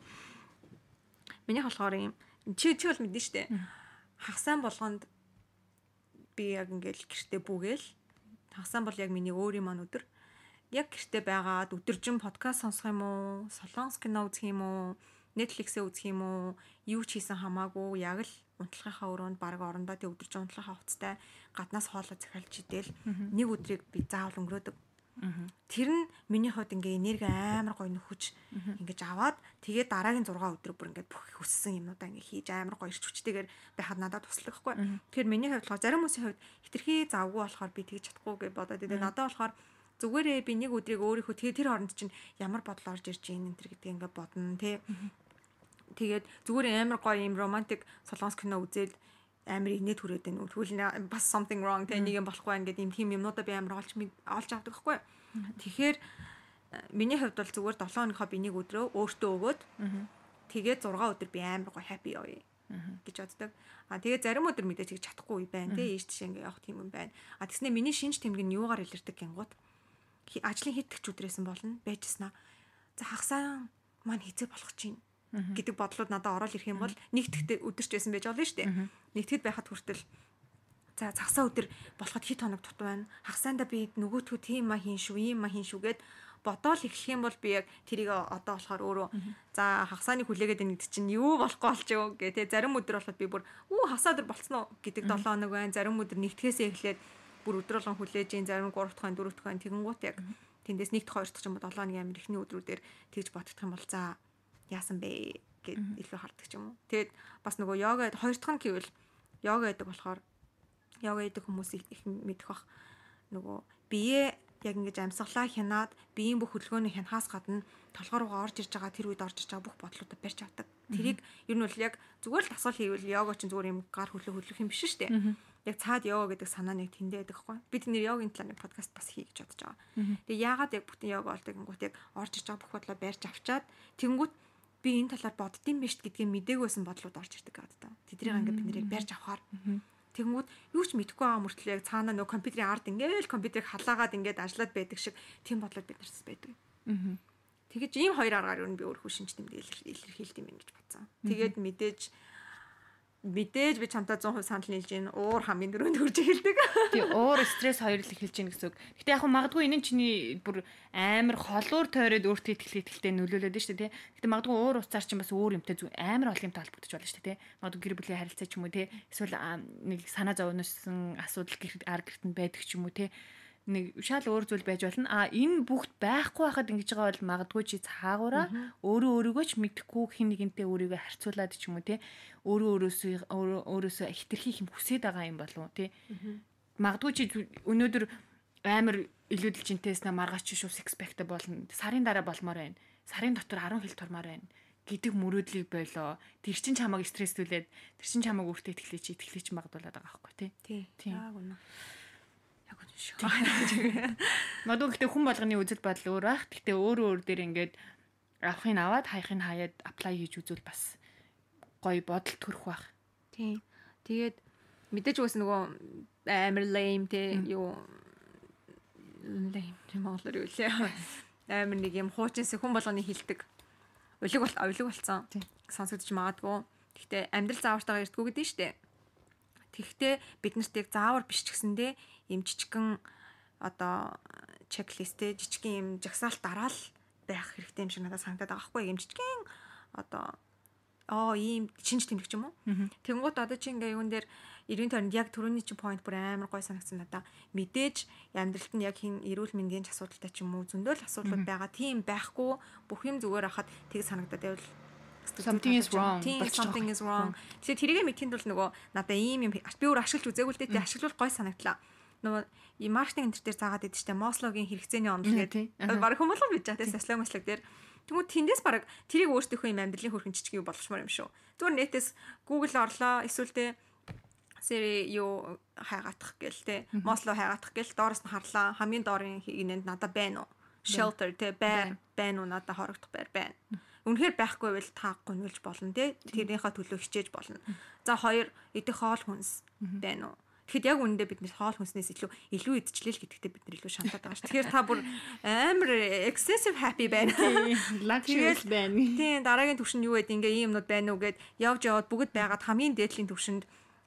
Миний болохоор юм чи бол мэдэн шүү дээ. Хагасаан болгонд би яг ингээл гэртээ бүгээл хагасаан бол яг миний өөрийн маань өдөр яг гэртээ байгаад өдөржин подкаст сонсох юм уу, солонгос кино үзэх юм уу, Netflix-ээ үзэх юм уу, юу ч хийсэн хамаагүй яг л унтлагынхаа өрөөнд баг орондоо тэг өдөржин унтлагынхаа хувцастай гаднаас хоолой захиалж идэл нэг өдрийг би заавал өнгөрөөдөг. Тэр нь миний хувьд ингээ энерги амар гоё нөхөж ингэж аваад тэгээд дараагийн 6 өдөр бүр ингээд бүх хүссэн юмнуудаа ингээ хийж амар гоё ирч хүчтэйгээр байхад надад тусдаг байхгүй. Тэгэхээр миний хувьд болохоор зарим хүмүүсийн хувьд хитрхи завгүй болохоор би тэгж чадахгүй гэж бодоод тэгээд надад болохоор зүгээрээ би нэг өдрийг өөрийнхөө тэгээд тэр хооронд чинь ямар бодол орж ирж ийн энэ төр гэдэг ингээ бодно тий. Тэгээд зүгээр амар гоё юм романтик солонгос кино үзэл амар инээд хүрээд байна. Тэгвэл бас something wrong тэ нэг юм болохгүй ингээд юм тийм юмнуудаа би амар олж авдаг байхгүй. Тэгэхээр миний хувьд бол зүгээр 7 хоногоо би нэг өдрөө өөртөө өгөөд тэгээд 6 өдөр би амар гоё happy явъя гэж боддог. Тэгээд зарим өдөр мэдээж хийж чадахгүй байна тэ ээж тийш ингээд явах тийм юм байна. Тэгснэ миний шинж тэмдэг нь юугаар илэрдэг гингууд ажлын хийдэгч өдрөөсөн болно байжснаа. За хагасаа маань хизээ болох чинь гэдэг бодлууд надад ороод ирэх юм бол нэгтгэд өдөрч байсан байж болно шүү дээ. Нэгтгэд байхад хүртэл за цагсаа өдөр болоход хит хоног тут байна. Хагасаанда би нөгөөтгөө тийм ма хийн шүү, ийм ма хийн шүү гэд бодоол эхлэх юм бол би яг тэрийг одоо болохоор өөрөө за хагасааны хүлээгээд байна гэдэг чинь юу болохгүй болчихоо гэ тэ зарим өдөр болоход би бүр хагасаа өдөр болцсон уу гэдэг 7 хоног байна. Зарим өдөр нэгтгэхээсээ эхлээд бүр өдөр болгон хүлээж ийн зарим 3 дахь хоног 4 дахь хоног тэгэнгუут яг тэндээс 1 дахь 2 дахь ч юм уу 7 хоногийн амир ихний өдрүүдээр тэгж бодох юм бол за яасан бэ гэд илүү хардаг ч юм уу. Тэгээд бас нөгөө йога хоёр дахь нь гэвэл йога гэдэг болохоор йога гэдэг хүмүүс их мэдэх бах. Нөгөө бие яг ингэж амьсгалаа хянаад биеийн бүх хөдөлгөөний хянахаас гадна толгой руугаа орж ирж байгаа тэр үед орж ирж байгаа бүх бодлуудаа барьж авдаг. Тэрийг ер нь бол яг зүгээр л дасгал хийвэл йога чинь зүгээр юм гар хөдлөх юм биш шүү дээ. Яг цаад йога гэдэг санаа нэг тэндээ байдаг хгүй. Би тэний йогийн талаар нэг подкаст бас хий гэж бодож байгаа. Тэгээ яагаад яг бүтэн йога болдог гингүүт яг орж ирж байгаа бүх бодлоо барьж авчаад тэнгүүт би энэ талаар боддсон биш гэдгийг мдэггүйсэн бодлууд орж ирдэг гэдэг та. Тэдрийг ингээд бид нэрийг барьж авахаар тэгмүүд юу ч мэдэхгүй байгаа мөртлөө яг цаанаа нөгөө компьютерийн ард ингээл компьютерийг халаагаад ингээд ажиллаад байдаг шиг тийм бодлууд бид нарт байдаг. Тэгэж ийм хоёр аргаар юу би өөрөө шинж тэмдэг илэрхийлд юм гэж бодсон. Тэгээд мэдээж би чамтай 100% санал нийлж гин уур хамгийн дөрөнд хурж эхэлдэг. Тий уур стресс хоёр л эхэлж гин гэсэн үг. Гэтэ яг магадгүй энэ нь чиний бүр амар холуур тойроод өөртөө итгэлтэй нөлөөлөд нь шүү дээ тий. Гэтэ магадгүй уур уцаар чинь бас өөр юмтай зүг амар олон юмтай холбогдож байна шүү дээ тий. Магадгүй гэр бүлийн харилцаа ч юм уу тий. Эсвэл нэг санаа зовносон асуудал гэрт нь байдаг ч юм уу тий. Нэг шал өөр зүйл байж болно. Энэ бүгд байхгүй байхад ингэж байгаа бол магадгүй чи цаагаараа өөрийгөө ч мэдэхгүй хин нэгэнтэй өөрийгөө харьцуулаад ч юм уу те өөрөөсөө хитрхи юм хүсээд байгаа юм болов те магадгүй чи өнөөдөр амар илүүдэл жинтэйснэ маргааш чи шүү six pack-тай болно. Сарын дараа болмоор байна. Сарын дотор 10 хил турмаар байна гэдэг мөрөөдлийг бойлоо. Тэр чин чамайг стресстүүлээд тэр чин чамайг өөртөө итгэлээч магадуулаад байгаа байхгүй те. Тийм. Магадгүй гэхдээ хүн болгоны үзэл бодол өөр байх. Гэхдээ өөр дээр ингээд авахыг аваад хайхыг хаяад apply хийж үзвэл бас гоё бодол төрөх байх. Тийм. Тэгээд мэдээж үс нөгөө амар lame те юу lame юм болоор юу лээ. Амар нэг юм хуучинс хүн болгоны хилдэг. Улиг болсон. Сонсогдож магадгүй. Гэхдээ амьдрал заавартайгаа ирдгүү гэдэг нь шүү дээ. Тэгвэл бид нарт яг заавар биш ч гэсэндээ юм жижигхэн одоо чеклисттэй жижигхэн юм жагсаалт дараал байх хэрэгтэй юм шиг надад санагдаад байгаа байхгүй юм жижигхэн одоо ийм шинж тэмдэг ч юм уу. Тэнгуут одоо чи ингээ юун дээр 90 тойронд яг түрүүний чи point бүр амар гой санагдсан надаа. Мэдээж амьдралд нь яг хин эрүүл мэндийн асуудалтай ч юм уу зөндөл асуудлууд байгаа. Тийм байхгүй бүх юм зүгээр ахад тэг санагдаад байвал something is wrong. Something is wrong. Тэгээд тэрийгэ мэдхийн тулд нөгөө надаа ийм юм би өөр ашиглаж үзээгүй л дээ. Ашиглавал гой санагдлаа. Нөгөө ಈ маркетинг энэ төр заагаад идэв штэ Мослогийн хэрэгцээний онол гэдэг. Бараг хүмүүс л бич чадсан социологчлог дээр. Тэгмээ тэндээс бараг тэрийг өөрсдийнхөө юм амьдралын хөрхөн жижиг юу болгочмоор юм шүү. Зүгээр нэтээс Google орлоо эсвэл тэ сери юу хайгаатах гээл тэ Мосло хайгаатах гээл доороос нь харлаа. Хамгийн доорын хийнэнд надаа байна уу? Shelter тэ байна уу надаа хорогдох байр байна. Үнэхээр байхгүй байвал та гонволж болно те тэрийнхээ төлөө хичээж болно. За 2 идэх хоол хүнс байна уу? Тэгэхэд яг үнэндээ бид нэр хоол хүнснээс илүү идчихлээ л гэдэгтээ бид нар илүү шантаад байгаа шүү. Тэгэхээр та бүр амар excessive happy байна. Luxurious байна. Тийм дараагийн түвшинд юу гэдэг ингээ ийм юмнууд байна уу гэд явж яваад бүгд байгаад хамгийн дээдлийн түвшинд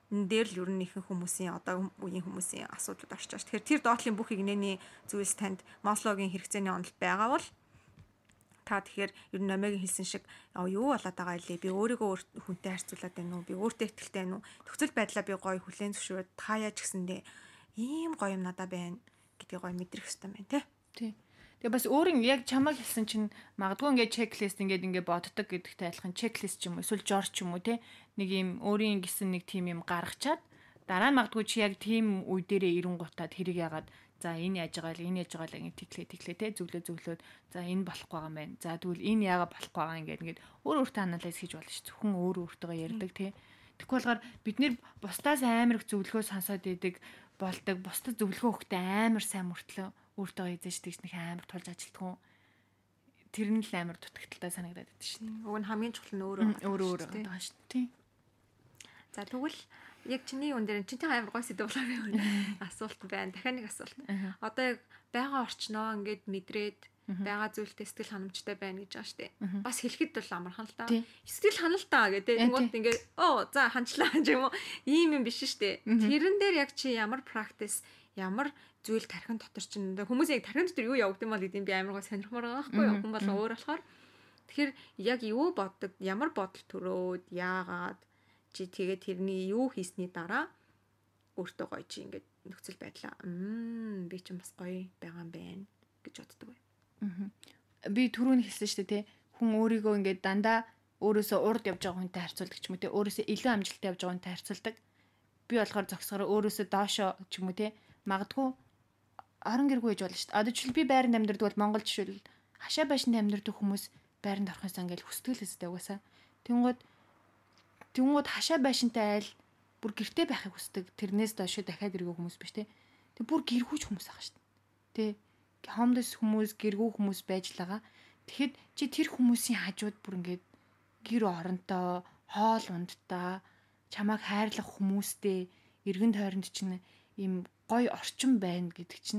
энэ дээр л ер нь ихэнх хүмүүсийн одоо үеийн хүмүүсийн асуудлууд орж байгаа шүү. Тэгэхээр тэр доотлын бүх игнэний зүйлс танд Маслогийн хэрэгцээний онолд байгаа бол та тэгэхээр ер нь Номиогийн хэлсэн шиг юу болоод байгаа илээ, би өөрийгөө хүнтэй харьцуулаад байна уу, би өөртөө итгэлтэй байна уу, нөхцөл байдлаа би гоё хүлээн зөвшөөрөөд та яаж гэсэндээ ийм гоё юм надад байна гэдгийг гоё мэдрэх хэрэгтэй байна тий. Тэгээ бас өөр яг чамайг хэлсэн чинь магадгүй ингээд чеклист ингээд боддог гэдэгтэй адилхан чеклист ч юм уу эсвэл жор ч юм уу тий нэг юм өөрийн гисэн нэг тим юм гаргачаад дараа нь магадгүй чи яг тим үе дээрээ ирэнгуутаад хэрэг яагаад за энэ яаж байгаа л ингэ теглээ те зөвлөөд за энэ болохгүй байгаа юм байна. За тэгвэл энэ яагаад болохгүй байгаа ингээд өөр өөртөө анализ хийж болно ш. Зөвхөн өөр өөртөө ярьдаг те. Тэгэхгүй болохоор бид нэр бусдаас амар их зөвлөгөө сонсоод идэг болдог. Бусдад зөвлөгөө өгөхдөө амар сайн мөртлөө өөртөө эзэж тэгж нэг амар тулж ажилтгүй. Тэр нь л амар дутагдaltaй санагдаад байдаг ш. Уг нь хамгийн чухал нь өөрөө байгаа ш. Тий. За тэгвэл яг чиний юун дээр чиний амар гой сэдв болоо би асуулт байна. Дахиад нэг асуулт. Одоо яг байгаа орчноо ингээд мэдрээд байгаа зүйлтэй сэтгэл ханамжтай байна гэж байгаа штэ. Бас хэлэхэд бол амархан л та. Сэтгэл ханалтаа гэдэг. Тэнгууд ингээд за ханчлаа гэж юм уу? Ийм юм биш штэ. Тэрэн дээр яг чи ямар практис, ямар зүйл тархин дотор чинь хүмүүс яг тархин дотор юу явагдсан бол гэдэг би амар гой сонирхмоор байгаа байхгүй юу? Хүн бол өөр болохоор. Тэгэхээр яг юу боддог, ямар бодол төрөөд, яагаад чи тэгээд тэрний юу хийсний дараа өөртөө гоё чи ингээд нөхцөл байдлаа би ч бас гоё байгаа юм байна гэж боддог бай. Би түрүүн хэлсэн шүү дээ те хүн өөрийгөө ингээд дандаа өөрөөсөө урд явж байгаа хүнтэй харьцуулдаг ч юм уу те өөрөөсөө илүү амжилттай явж байгаа хүнтэй харьцуулдаг. Би болохоор зогсохоор өөрөөсөө доошоо ч юм уу те магадгүй орон гэргүй гэж болно шүү дээ. Одоо жишээл би байранд амьдардаг бол Монгол жишээл хашаа байшинд амьдардаг хүмүүс байранд орохоос ингээд хүсдэг л өстэй угаасаа. Тэнгууд хашаа байшинтай айл бүр гэртэй байхыг хүсдэг. Тэрнээс доошо дахиад иргүү хүмүүс биш те. Тэг бүр гэргүүч хүмүүс байгаа шүү дээ. Тэ. Homeless хүмүүс, гэргүү хүмүүс байж л байгаа. Тэгэхэд чи тэр хүмүүсийн хажууд бүр ингээд гэр оронтой, хоол ундтай, чамайг хайрлах хүмүүстэй, эргэн тойронд чинь ийм гоё орчин байна гэдэг чинь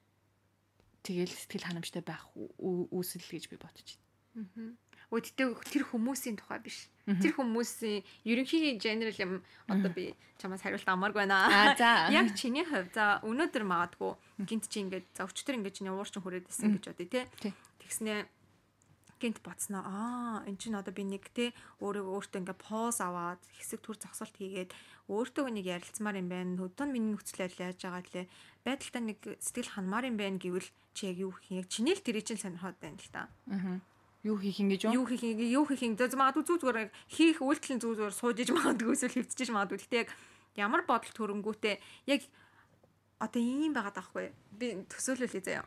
тэгэл сэтгэл ханамжтай байх үүсэл гэж би бодож байна. Өөдөө тэр хүмүүсийн тухай биш. Тэр хүмүүсийн ерөнхий генерал юм одоо би чамаас хариулт амааргүй байна. Яг чиний хувьд за өнөөдөр магадгүй гинт чи ингээд за өчтөр ингээд чиний уурчин хүрээд исэн гэж бодъё те. Тэгснээ гинт боцноо. Эн чинь одоо би нэг те өөртөө ингээд поз аваад хэсэг төр зогсолт хийгээд өөртөө нэг ярилцмаар юм байна. Өдөө миний нөхцөл байдал яаж байгаа лээ. Байдалтай нэг сэтгэл ханамаар юм байна гэвэл чи яг юу хийх юм. Чиний л тэрийг чинь сонирхоод байна л та. Юу хийх юм гэж юу хийх юм магадгүй зүгээр хийх үйлдэлийн зүгээр сууж иж магадгүй эсвэл хөвчөж магадгүй. Гэтэ яг ямар бодол төрөнгүүтээ яг одоо ийм байгаад байхгүй би төсөөлөлөө заяа.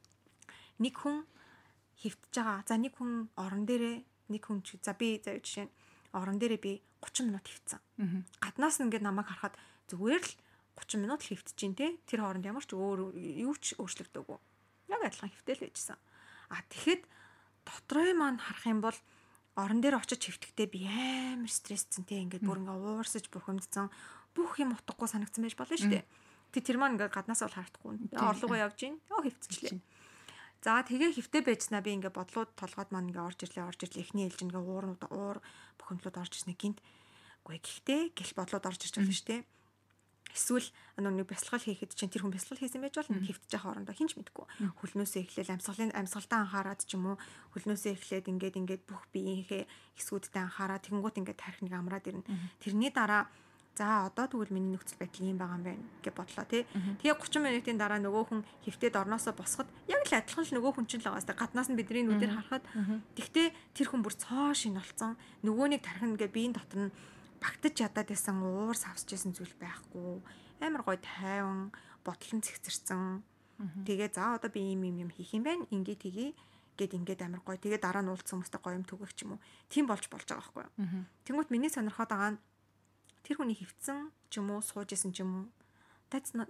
Нэг хүн хөвтөж байгаа. За нэг хүн орон дээрээ нэг хүн за би заяа жишээ орон дээрээ би 30 минут хөвцөн. Гаднаас нь ингээд намайг харахад зүгээр л 30 минут л хөвтөж чинь те. Тэр хооронд ямар ч өөр юу ч өөрчлөгдөөгүй. Яг адилхан хөвтөл байжсан. Тэгэхэд дотроо маань харах юм бол орон дээр очиж хөвтгтээ би амар стрессцэн те ингээд бүр ингээ уурсаж бухимдсан бүх юм утгагүй санагдсан байж болно шүү дээ. Тэр маань ингээ гаднаас бол харагдахгүй. Орлогоо явж гин хөвтчлээ. За тэгээ хөвтөө байжснаа би ингээ бодлууд толгойд маань ингээ орж ирлээ эхний ээлж ингээ уур бухимдлууд орж ирснэ гинт. Үгүй гэхдээ гэл бодлууд орж ирж байна шүү дээ. Эсвэл нэг бясалгал хийхэд чинь тэр хүн бясалгал хийсэн байж болно хөвтөж байгаа хоорондоо хинч мэдгүй. Хөлнөөсөө эхлээл амьсгалтай анхаарад ч юм уу хөлнөөсөө эхлээд ингээд бүх биеийнхээ хэсгүүдтэй анхаарад тэгэнгუთ ингээд тархиныг амраад ирнэ. Тэрний дараа за одоо тэгвэл миний нөхцөл байдал ийм байгаа юм байна гэж бодлоо тий. Тэгээ 30 минутын дараа нөгөө хүн хөвтөд орноосоо босоход яг л адилхан л нөгөө хүн чинь л байгаа. Гаднаас нь бидний нүдээр харахад тэгтээ тэр хүн бүр цоо шин болцсон. Нөгөөний тархин ингээд биеийн дотор нь багтаж ядаад байсан уур савсж байсан зүйл байхгүй. Амар гоё тайван, бодлон цэгцэрсэн. Тэгээ за одоо би ийм юм хийх юм байна. Ингээд тгий гэд ингээд амар гоё. Тэгээ дараа нь уулзсан хүмүүстэй гоё юм түгэх ч юм уу. Тийм болж байгаа байхгүй юу. Тэнгүүт миний сонирхоод байгаа нь тэр хүний хөвцөн ч юм уу, сууж исэн ч юм уу. That's not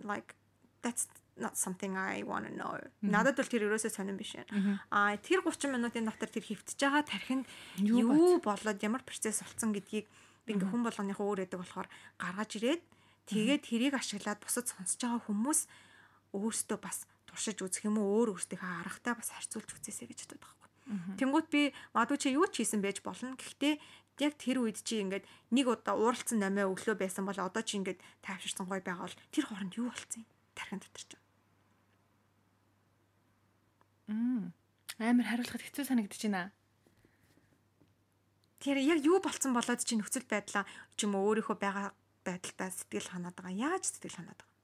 something I want to know. Надад бол тэр ерөөсөө сонирн биш байна. Тэр 30 минутын дотор тэр хөвтөж байгаа тархинд юу болоод ямар процесс болсон гэдгийг би ингээ хүн болгоныхоо өөр яадаг болохоор гаргаж ирээд тэгээд тэрийг ашиглаад бусад сонсож байгаа хүмүүс өөрсдөө бас туршиж үзэх юм уу өөрсдийнхөө аргатай бас харьцуулж үзээсэй гэж боддог байхгүй. Тэнгүүт би магадгүй чи юу ч хийсэн байж болно. Гэхдээ Яг тэр үед чи ингээд нэг удаа ууралцсан Nomio өглөө байсан бол одоо чи ингээд тайвширсан гоё байгаа бол тэр хооронд юу болцсон юм? Тархин дотор ч. Амар хариулахад хэцүү санагдаж байна. Тэр яг юу болцсон болоод чи нөхцөл байдлаа ч юм уу өөрийнхөө байгаа байдалтай сэтгэл ханаад байгаа. Яаж сэтгэл ханаад байгаа?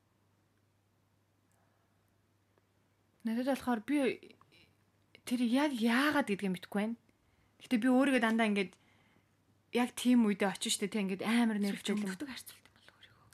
Надад болохоор би тэр яг яагаад гэдгийг мэдэхгүй байна. Гэтэ би өөрийгөө дандаа ингээд яг тийм үедээ очиж штэ тийм ингээд амар нэрвчтэй юм. Өтөг харьцуулт юм бол өөрийгөө.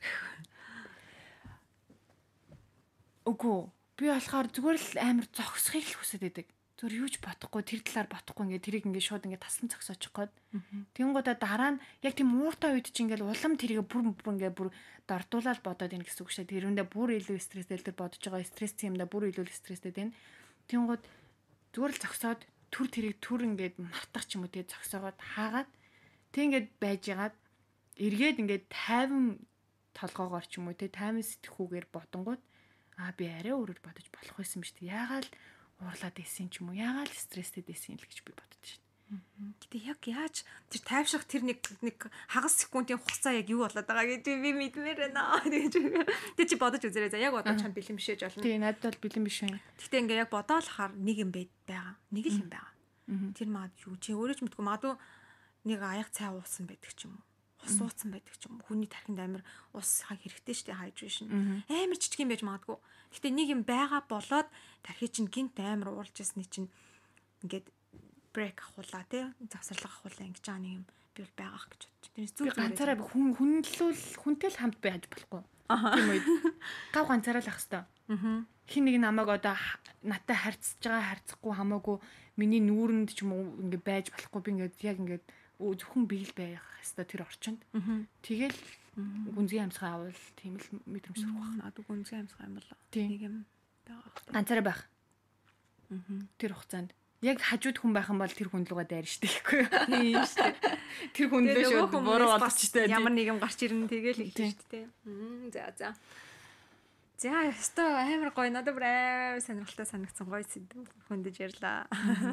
Үгүй. Би болохоор зүгээр л амар зогсохыг л хүсэж байдаг. Зүгээр юуж бодохгүй тэр талаар бодохгүй ингээд тэрийг ингээд шууд ингээд таслан зогсоочих гээд. Тэнгуудаа дараа нь яг тийм ууртай үед чинь ингээд улам тэрийг бүр ингээд бүр дордуулаад бодоод ийн гэсэн үг шээ. Тэрэндээ бүр илүү стресстэй тэр бодож байгаа стресс юмдаа бүр илүү стресстэй байна. Тэнгууд зүгээр л зогсоод тэрийг ингээд мартах ч юм уу тэгээ зогсоогоод хаагаад тэг ингээд байжгаад эргээд ингээд 50 толгоогоор ч юм уу тэг 50 сэтгхүүгээр бодонгууд би арай өөрөөр бодож болох байсан биз дээ. Яагаад уурлаад исэн ч юм уу? Яагаад стресстэй байсан л гэж би боддоо шин. Гэтэ яг яаж тэр тайвшрах тэр нэг хагас секундын хугацаа яг юу болоод байгаа гэж би мэдмээр байна. Тэг чи бодож үзээрэй. За яг одоо чам бэлэн бишээж болно. Тий, надад бол бэлэн биш байна. Гэтэ ингээ яг бодоолахаар нэг юм байгаа. Нэг л юм байгаа. Тэр маад юу чи өөрөө ч мэдгүй магадгүй нэг аяг цай уусан байдаг ч юм уу. Ус ууцсан байдаг ч юм уу. Хүний тархинд амар ус хэрэгтэй шүү дээ хайдрашн. Амар жижиг юм байж магадгүй. Гэтэ нэг юм байгаа болоод тархи чинь гинт амар уулж ясны чинь ингээд брейк авахулаа тий завсарлага авахулаа ингэж байгаа нэг юм би бол байгаах гэж бодчих. Тэрнээс зүйл ганцаараа хүнтэй л хамт байж болохгүй. Тийм үед гав ганцаараа л ах хэвээр. Хин нэг намайг одоо надтай харьцаж байгаа харьцахгүй хамаагүй миний нүүрэнд ч юм уу ингэ байж болохгүй би ингээд яг ингээд зөвхөн би л байх хэвээр тэр орчинд. Тэгэл гүнзгий амьсгаа авал тийм л мэдрэмж төрөх байна. Надад гүнзгий амьсгаа юм болоо. Нэг юм байгаа. Ганцаараа байх. Тэр хугацаанд яг хажууд хүн байх юм бол тэр хүн лугаа дайр штэ гэхгүй. Тийм штэ. Тэр хүн л шууд буруу болчихтой. Ямар нэг юм гарч ирнэ тэгэл хэлсэн штэ. За. За өстой амар гоё надад бүр амар сонирхолтой санагдсан гоё сэдв хөндөж ярьлаа.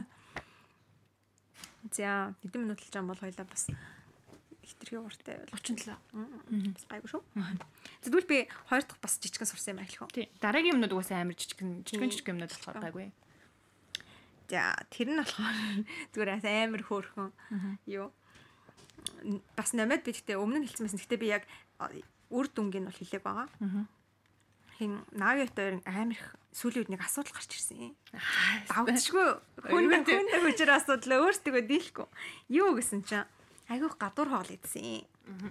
За хэдэн минут л жам бол хоёлаа бас хитрхи уртай 37. Бас гайгүй шүү. Тэгвэл би хоёр дахь бас жижигэн сурсан юм ахилах уу? Тий. Дараагийн юмнууд угаасаа амар жижигэн юмнууд болохоор гайгүй. За тэр нь болохоор зүгээр амар хөөрхөн юу. Бас намайд би гэхдээ өмнө нь хэлсэн байсан. Гэхдээ би яг үр дүнгийн бол хэлээг байгаа. Хин Nomio амар их сүүлийн үед нэг асуудал гарч ирсэн. Давчгүй хүн хүчээр асуудал өөртөө дийлэхгүй. Юу гэсэн чинь айгүйх гадуур хоол идсэн.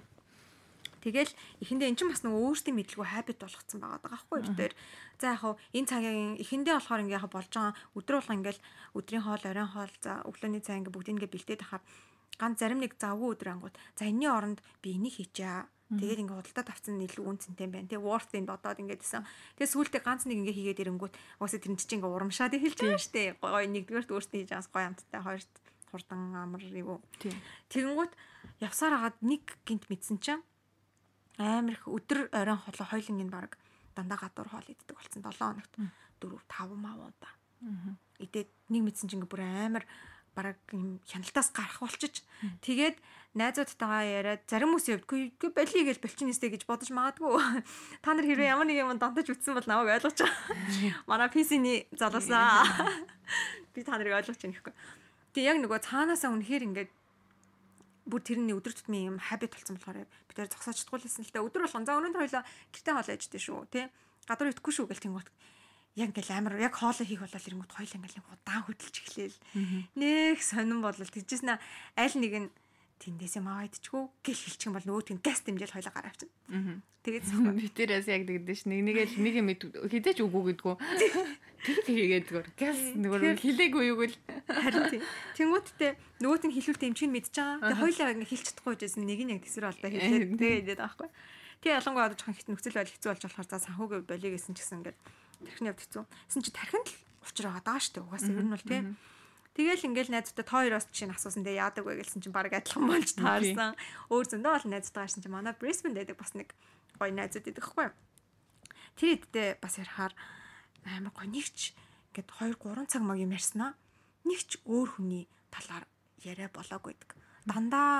Тэгэл эхэндээ эн чинь бас нэг өөртөө мэдлгүй habit болгоцсон байгаа байхгүй юу тэр. За яг хуу энэ цагийн эхэндээ болохоор ингээ яг болж байгаа өдөр болго ингээл өдрийн хоол, оройн хоол, за өглөөний цай ингээ бүгдийг ингээ бэлдээд ахаар ганц зарим нэг завгүй өдөр ангууд. За энэний оронд би энийг хийчээ. Тэгээд ингээ худалдаа тавцсан илүү үнцэнтэй юм байна. Тэгээ worth in бодоод ингээд исэн. Тэгээ сүүлдээ ганц нэг ингээ хийгээд ирэнгүүт уусаа тэр чинь ингээ урамшаад хэлж байгаа шүү дээ. Гоё нэгдүгээрт өөртөө хийж байгаас гоё амттай, хоёрт хурдан амар юу. Тэгэнгүүт явсаар хагаад нэг гинт мэдсэн чинь амар их өдөр оройн хоолой хойлонгийн баг дандаа гадуур хоол иддэг болсон 7 хоногт 4 5 мавуудаа. Идээд нэг мэдсэн чинь ингээ бүр амар бараг юм хяналтаас гарах болчих. Тэгээд найзуудтайгаа яриад зарим хүмүүс явдаггүй болий гэж болчихнэстэй гэж бодож магадгүй. Та нар хэрвээ ямар нэг юм донтож үтсэн бол намайг ойлгож байгаа. Манай PC-ний залуусаа. Би та нарыг ойлгож байна гэхгүй. Тэгээ яг нөгөө цаанаасаа үнэхээр ингээд бүр тэрний өдөр тутмын юм habit болсон болохоор бид тэр зогсоож чадгуулсан л та өдөр болгон за өнөөдөр хоёлаа гэртээ хоол ээжтэй шүү тий гадуур идэхгүй шүү гэл тэнгуут яг ингээл амар яг хоолоо хийх болол ирэнгүүт хоёлаа ингээл удаан хөдөлж эхлээл нэг сонирн болол тэгжсэн аль нэг нь тэндээс юм аваад ичгүү гэл хэлчих юм бол нөгөөт нь газ дэмжэл хоёлаа гараа авчин тэгээд би тэрээс яг тэгдэж ш нэгнийгээл нэг юм хідэж үгүй гэдгүү тэр хийгээд зүгээр газ нөгөө хилээгүй юу гэл харин тийм тэнгууттэй нөгөөт нь хилүүлтэ юм чинь мэдж байгаа тэгээд хоёлаа ингээ хэлж чадахгүй жисэн нэг нь яг тэсэр болтой хэлээд тэгээд идээд байгаа байхгүй тэгээ ялангуяа одоо жоохон нөхцөл байдал хэцүү болж болохоор за санхүүгийн болиг гэсэн ч гэсэн ингээд тархины явд хэцүү. Гэсэн чи тархинд л учраа байгаа даа штэ. Угаасаа ер нь бол тий. Тэгэл ингээл найзуудтай та хоёроос чинь асуусан дээ яадаг вэ гэсэн чинь баг адилхан болж таарсан. Өөр зөндөө бол найзуудтай гарсан чинь манай Brisbane дэдэг бас нэг гоё найзууд идэг хгүй. Тэр идтэй бас ярахаар амар гоё нэгч ингээд 2 3 цаг маг юм ярьснаа. Нэгч өөр хүний талаар яриа болоогүй гэдэг. Дандаа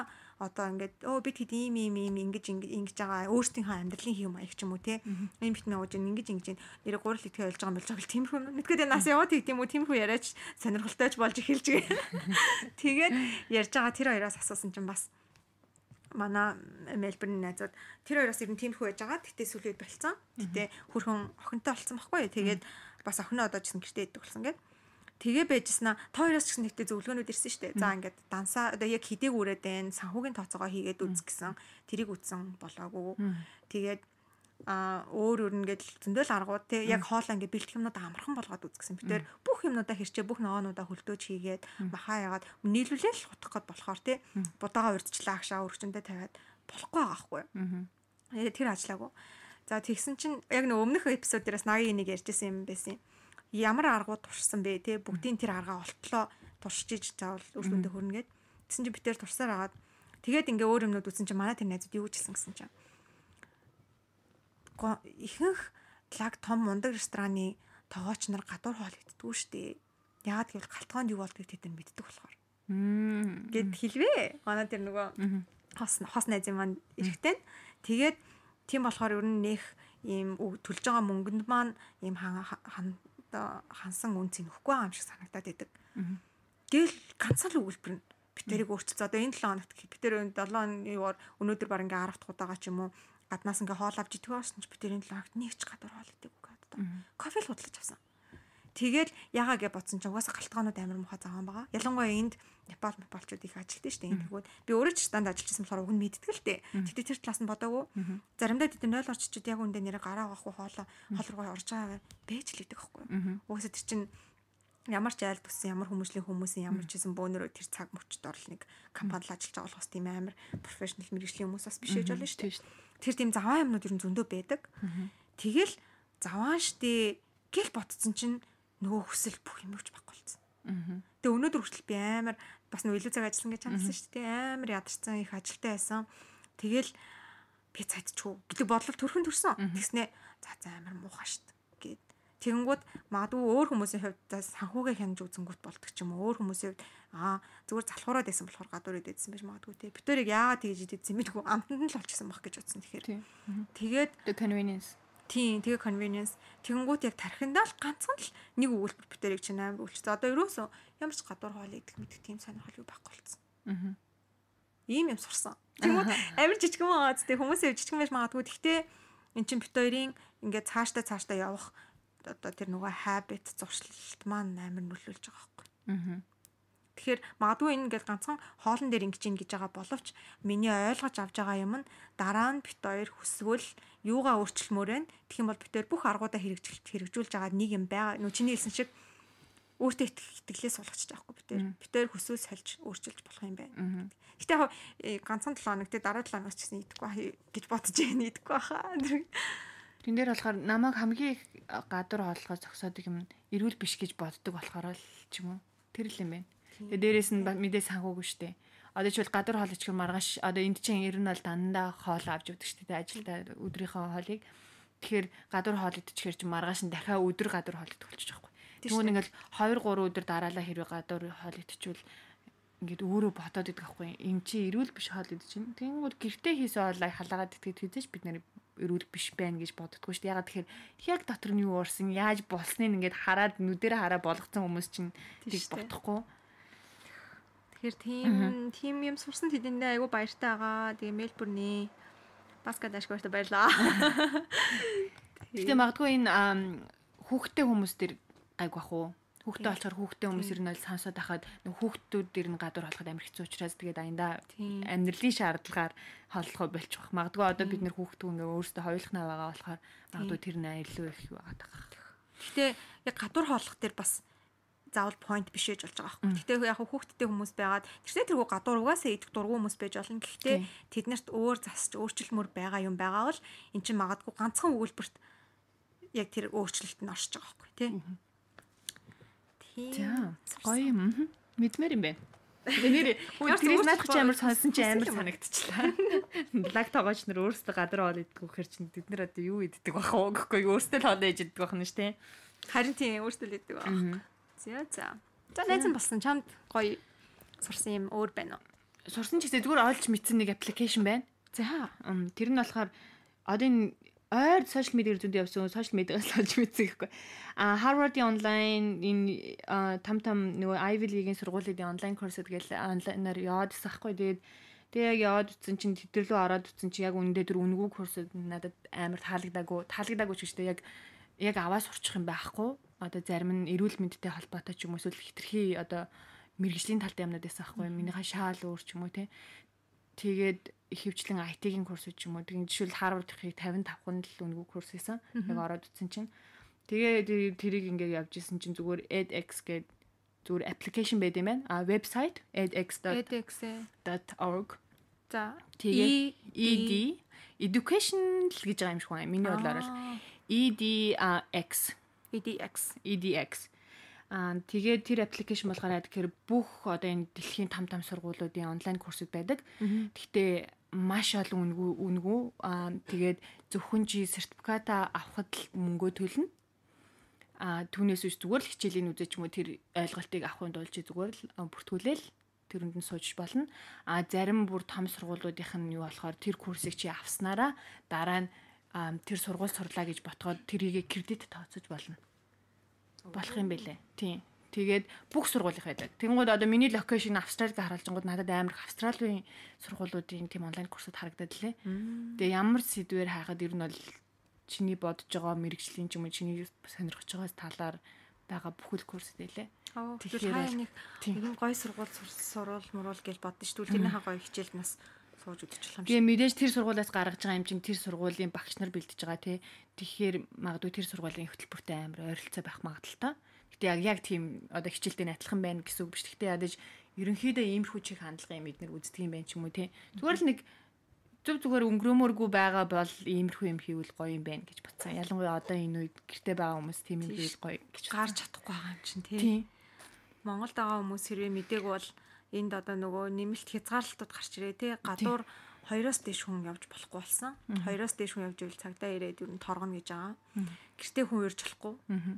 одоо ингээд бид хэд ийм ингэж байгаа өөрсдийнхөө амьдралын хэм маяг ч юм уу те ийм битнэ ууж ингэж нэрээ гурал итгэж ойлгож байгаа юм болж байгаа бол тиймэрхүү мэдгээд нас яваад тийм үү тиймэрхүү яриач сонирхолтойч болж эхэлж гээ. Тэгээд ярьж байгаа тэр хоёроос асуусан чинь бас манай Мельбурний найзууд тэр хоёроос ер нь тиймэрхүү байж байгаа. Гэтэ сүлээд болцсон. Гэтэ хөрхөн охинтой болцсон байхгүй. Тэгээд бас охиноо одоо ч гэсэн гэртээ идэх болсон гэд. Тэгээ байжснаа та хоёроос ч гэсэн нэгтэй зөвлөгөөнүүд ирсэн шүү дээ. За ингээд дансаа одоо яг хидээг үрээд байна. Санхүүгийн тооцоогоо хийгээд үзэх гэсэн. Тэрийг үзсэн болоогүй. Тэгээд өөр ингээд зөндөл аргууд те яг хоолоо ингээд бэлтгэх юмнуудаа амархан болгоод үзсэн. Би тэр бүх юмнуудаа хэрчээ бүх ногоонуудаа хөлдөөж хийгээд махаа ягаад нийлүүлэл утгах гээд болохоор те будаага урдчлаа агшаа өргөчөндөө тавиад болохгүй байгаа хгүй. Тэр ажиллаагүй. За тэгсэн чинь яг нэг өмнөх эпизодоос нагийн нэг ярьжсэн юм байсан юм. Ямар аргууд туршсан бэ те бүгдийн тэр аргаа олтлоо туршиж заавал өртөндөө хөрнгээд тэгсэн чинь битээр турсаар агаад тэгээд ингээ өөр юмнууд үзсэн чинь манай тэр найзууд юу гэж хэлсэн гэсэн чинь ихэнх лаг том мундаг рестораны тоогооч нар гадуур хоол иддэггүй штэ. Яагаад гэвэл галтгоонд юу болдгийг тэд нар мэддэг болохоор. Гэт хэлвэ. Манай тэр нөгөө хос найзын маань эрэхтэн. Тэгээд тийм болохоор ер нь нэх ийм төлж байгаа мөнгөнд маань ийм хансан үн цэнэхгүй байгаа юм шиг санагдаад идэг. Гэл ганцхан л өгүүлбэр нь битэрийг өөрчилсөн. Одоо энэ 7 хоногт битэр 7 өдрөөр өнөөдөр баг ингээ 10 дахь удаага ч юм уу гаднаас ингээ хоол авч идэх байсан ч битэрийн 7 хоногт нэг ч гадуур хоол идэггүй гэдэг. Кофе л худалдаж авсан. Тэгээд ягаа гэж бодсон ч угаасаа галтгаанууд амар муухай заагаан байгаа. Ялангуяа энд Непалчууд их ажилтдаг шүү дээ. Энд тэгвэл би өөрөө ч станд ажиллажсэн болохоор уг нь мэддэг л дээ. Тэгтээ тэр талаас нь бодоагүй. Заримдаа тэд 0 орччод яг үндэ нэрээ гараа авахгүй хол руугаа орж байгаа бэж л идэг байхгүй. Угаасаа тэр чинь ямар ч айл туссан ямар хүмүүсийн ямар ч хэсэн бөөнөрөө тэр цаг мөчд орл нэг компанид ажиллаж байгаа болохос тийм амар профешнл мэргэжлийн хүмүүс бас биш ээж болно шүү дээ. Тэр тийм заваа юмнууд ер нь зөндөө байдаг. Тэгэл заваан штэ гэл ботцсон чинь нөгөө хүсэл бүх юм өгч байхгүй болсон. Тэгээ өнөөдөр хүртэл би амар бас нөгөө илүү цаг ажилласан гэж хандсан шүү дээ. Амар ядарсан их ажилтай байсан. Тэгэл би цадчихгүй гэдэг бодлол төрсөн. Тэгснэ за амар муухай штт гэд. Тэгэнгүүт магадгүй өөр хүмүүсийн хувьд санхүүгээ хянаж үзэнгүүт болдог ч юм уу. Өөр хүмүүсийн хувьд зүгээр залхуураад байсан болохоор гадуур идсэн байж магадгүй те. Битэрийг яагаад тэгж идсэн мэдгүй амтанд л олчихсан баг гэж бодсон тэгэхээр. Тэгээд convenience. Тийм тэгээ convenience. Тэгэнгүүт яг тархиндаа л ганцхан л нэг өгүүлбэр битэрийг чинь амар үлчсэн. Одоо ерөөсөө ямар ч гадуур хоол идэх мэдэх тийм сонирхол юу байхгүй болсон. Ийм юм сурсан. Тэгмээ амар жижигэн байгаа зү хүмүүсээ жижигэн байж магадгүй. Гэхдээ эн чинь бит хоёрын ингээд цаашдаа явах одоо тэр нөгөө habit зуршлалт маань амар нөлөөлж байгаа байхгүй. Тэгэхээр магадгүй энэ ингээд ганцхан хоолн дээр ингэж ийн гэж байгаа боловч миний ойлгож авч байгаа юм нь дараа нь бит хоёр хүсвэл юугаа өөрчлөмөр вэ? Тэгэх юм бол бит хоёр бүх аргуудаа хэрэгжүүлж байгаа нэг юм байгаа. Нүг чиний хэлсэн шиг өөртөө итгэлээ суулгачих таахгүй бит хоёр хүсвэл сольж өөрчилж болох юм байна. Гэтэ яг ганцхан 7 хоног те дараа 7 хоногч гэсэн идэхгүй гэж бодож байна идэхгүй хаа. Тэн дээр болохоор намайг хамгийн их гадуур хооллохоо зогсоодог юм эрүүл биш гэж боддог болохоор л ч юм уу. Тэр л юм байна. Тэгээ дээрээс нь мэдээ санхүүгүй штэ. Одоо ч бол гадуур хоол ичих маргааш одоо энд чинь ер нь бол дандаа хоол авч өгдөг штэ ажилдаа өдрийнхөө хоолыг. Тэгэхээр гадуур хоол идэчихэр чинь маргааш нь дахиад өдөр гадуур хоол идэх болчих жоохгүй. Тэгвэл ингээл 2-3 өдөр дараалал хэрвээ гадуур хоол идэчихвэл ингээд өөрөө бодоод идэх байхгүй. Эм чи эрүүл биш хоол идэж чинь. Тэнгүүд гэртээ хийсэн хоолыг халаагаад итгэж хэзээ ч бид нэр эрүүл биш байна гэж боддоггүй шүү дээ. Ягаад тэгэхээр яг дотор нь юу уурсан, яаж болсныг ингээд хараад нүдэрээ хараа болгоцсон хүмүүс чинь тийг бодохгүй. Тэгэхээр тийм юм сурсан тэдэндээ айгүй баяртай байгаа. Тэгээ Мельбурний баскет ашгууртай баярлаа. Гэтэ магадгүй энэ хүүхдтэй хүмүүс төр айгүй бах уу? Хүүхдтэй болохоор хүүхдтэй хүмүүс ер нь бол сонсоод байхад хүүхдүүд дэр нь гадуур холоход амар хэцүү учраас тэгээд аяндаа амьдралын шаардлагаар холлохоо болчих واخ. Магадгүй одоо бид нэр хүүхдүүд ингээ өөрсдөө хоёулахнаа байгаа болохоор магадгүй тэр нь илүү их байгаад байгаа. Гэтэ яг гадуур холох дээр бас заавал point биш ээж болж байгаа байхгүй. Гэтэ яг хүүхдтэй хүмүүс байгаад тэрсээ тэргүй гадуур угаасаа идэх дургүй хүмүүс байж болно. Гэхдээ тэднэрт өөр засч өөрчлөлмөр байгаа юм байгаа бол эн чинь магадгүй ганцхан өгүүлбэрт яг тэр өөрчлөлт нь оршиж байгаа байхгүй тий. За гоё юм. Мэдмээр юм байна. Нэр тэрийг наадах чи амар сонсон чи амар санагдчихлаа. Лаг тоогооч нар өөрсдөө гадар хоол иддэг гэхэр чин бид нар одоо юу иддэг бах уу гэхгүй өөрсдөө л хоол ээж иддэг бах нь ш тий. Харин тийм өөрсдөө л иддэг бах. За найз болсон чамд гоё сурсан юм өөр байна уу? сурсан ч гэсэн зүгээр олж мэдсэн нэг аппликейшн байна. За тэр нь болохоор одоо энэ ойр сошиал медиа зүйд явсан сошиал медиагаас олж мэдсэн гэхгүй. Harvard-ийн онлайн энэ там нөгөө Ivy League-ийн сургуулийн онлайн курсууд гээл онлайнаар яваад байсан байхгүй. Тэгээ яг яваад утсан чинь тэр рүү ороод утсан чинь яг үнэндээ тэр үнэгүй курсууд надад амар таалагдаагүй ч гэжтэй яг аваа сурчих юм байхгүй. Одоо зарим нь эрүүл мэндтэй холбоотой ч юм уу эсвэл хитрхи одоо мэрэгжлийн талтай юмнууд байсан байхгүй. Минийхээ шаал өөр ч юм уу те. Тэгээд ихэвчлэн IT-ийн курсууд ч юм уу. Тэгин жишээл Harvard-ийн 55-нд л үнэгүй курс хийсэн. Яг ороод утсан чинь. Тэгээ тэрийг ингээд явж исэн чинь зүгээр edX гэдэг зүгээр application байд юм байна. Вебсайт edx.org. За тэгээ education л гэж байгаа юм шиг байна. Миний бодлоор л edx. Тэгээд тэр аппликейшн болохоор тэгэхээр бүх одоо энэ дэлхийн там сургуулиудын онлайн курсууд байдаг. Гэхдээ маш олон үнэгүй тэгээд зөвхөн сертификат авахд л мөнгөө төлнө. Түүнээс үс зүгээр л хичээлийн үзэж ч юм уу тэр ойлголтыг авахын тулд зүгээр л бүртгүүлээл тэрэнд нь сууж болно. Зарим бүр том сургуулиудынх нь юу болохоор тэр курсыг чи авснараа дараа нь тэр сургууль сурлаа гэж ботгоод тэрийг кредит тооцож болно. Болох юм бэлээ. Тийм. Тэгээд бүх сургуулийнх байдаг. Тэнгууд одоо миний локейшн Австралид харуулжингууд надад амар Австралийн сургуулиудын тийм онлайн курсууд харагдаад лээ. Тэгээ ямар сэдвээр хайхад ер нь бол чиний бодож байгаа мэрэгжлийн ч юм уу чиний сонирхож байгаа талаар байгаа бүхэл курсд байлээ. Тэгэхээр нэг гоё сургууль сурвал муруул гэж боддоо шүү. Тэрнийхээ гоё хичээлд нас сууж үзчих юм шиг. Тэгээ мэдээж тэр сургуулиас гаргаж байгаа юм чинь тэр сургуулийн багш нар бэлдэж байгаа тий. Тэгэхээр магадгүй тэр сургуулийн хөтөлбөртэй амар ойролцоо байх магадлалтай. Гэтэ яг тийм одоо хичээлтэй адилхан байна гэсэн үг биш. Гэтэ ядаж ерөнхийдөө иймэрхүү чих хандлагын юм эднэр үздэг юм байна ч юм уу тий. Зүгээр л нэг зүгээр өнгөрөөмөргүй байгаа бол иймэрхүү юм хийвэл гоё юм байна гэж бодсон. Ялангуяа одоо энэ үед гэртээ байгаа хүмүүс тийм юм хийвэл гоё гэж гарч чадахгүй байгаа юм чинь тий. Монголд байгаа хүмүүс хэрвээ мдэггүй бол энд одоо нөгөө нэмэлт хязгаарлалтууд гарч ирээ тий. Гадуур 2-оос дээш хүн явж болохгүй болсон. 2-оос дээш хүн явж ивэл цагдаа ирээд юу н торгоно гэж байгаа. Гэртээ хүн ирж болохгүй.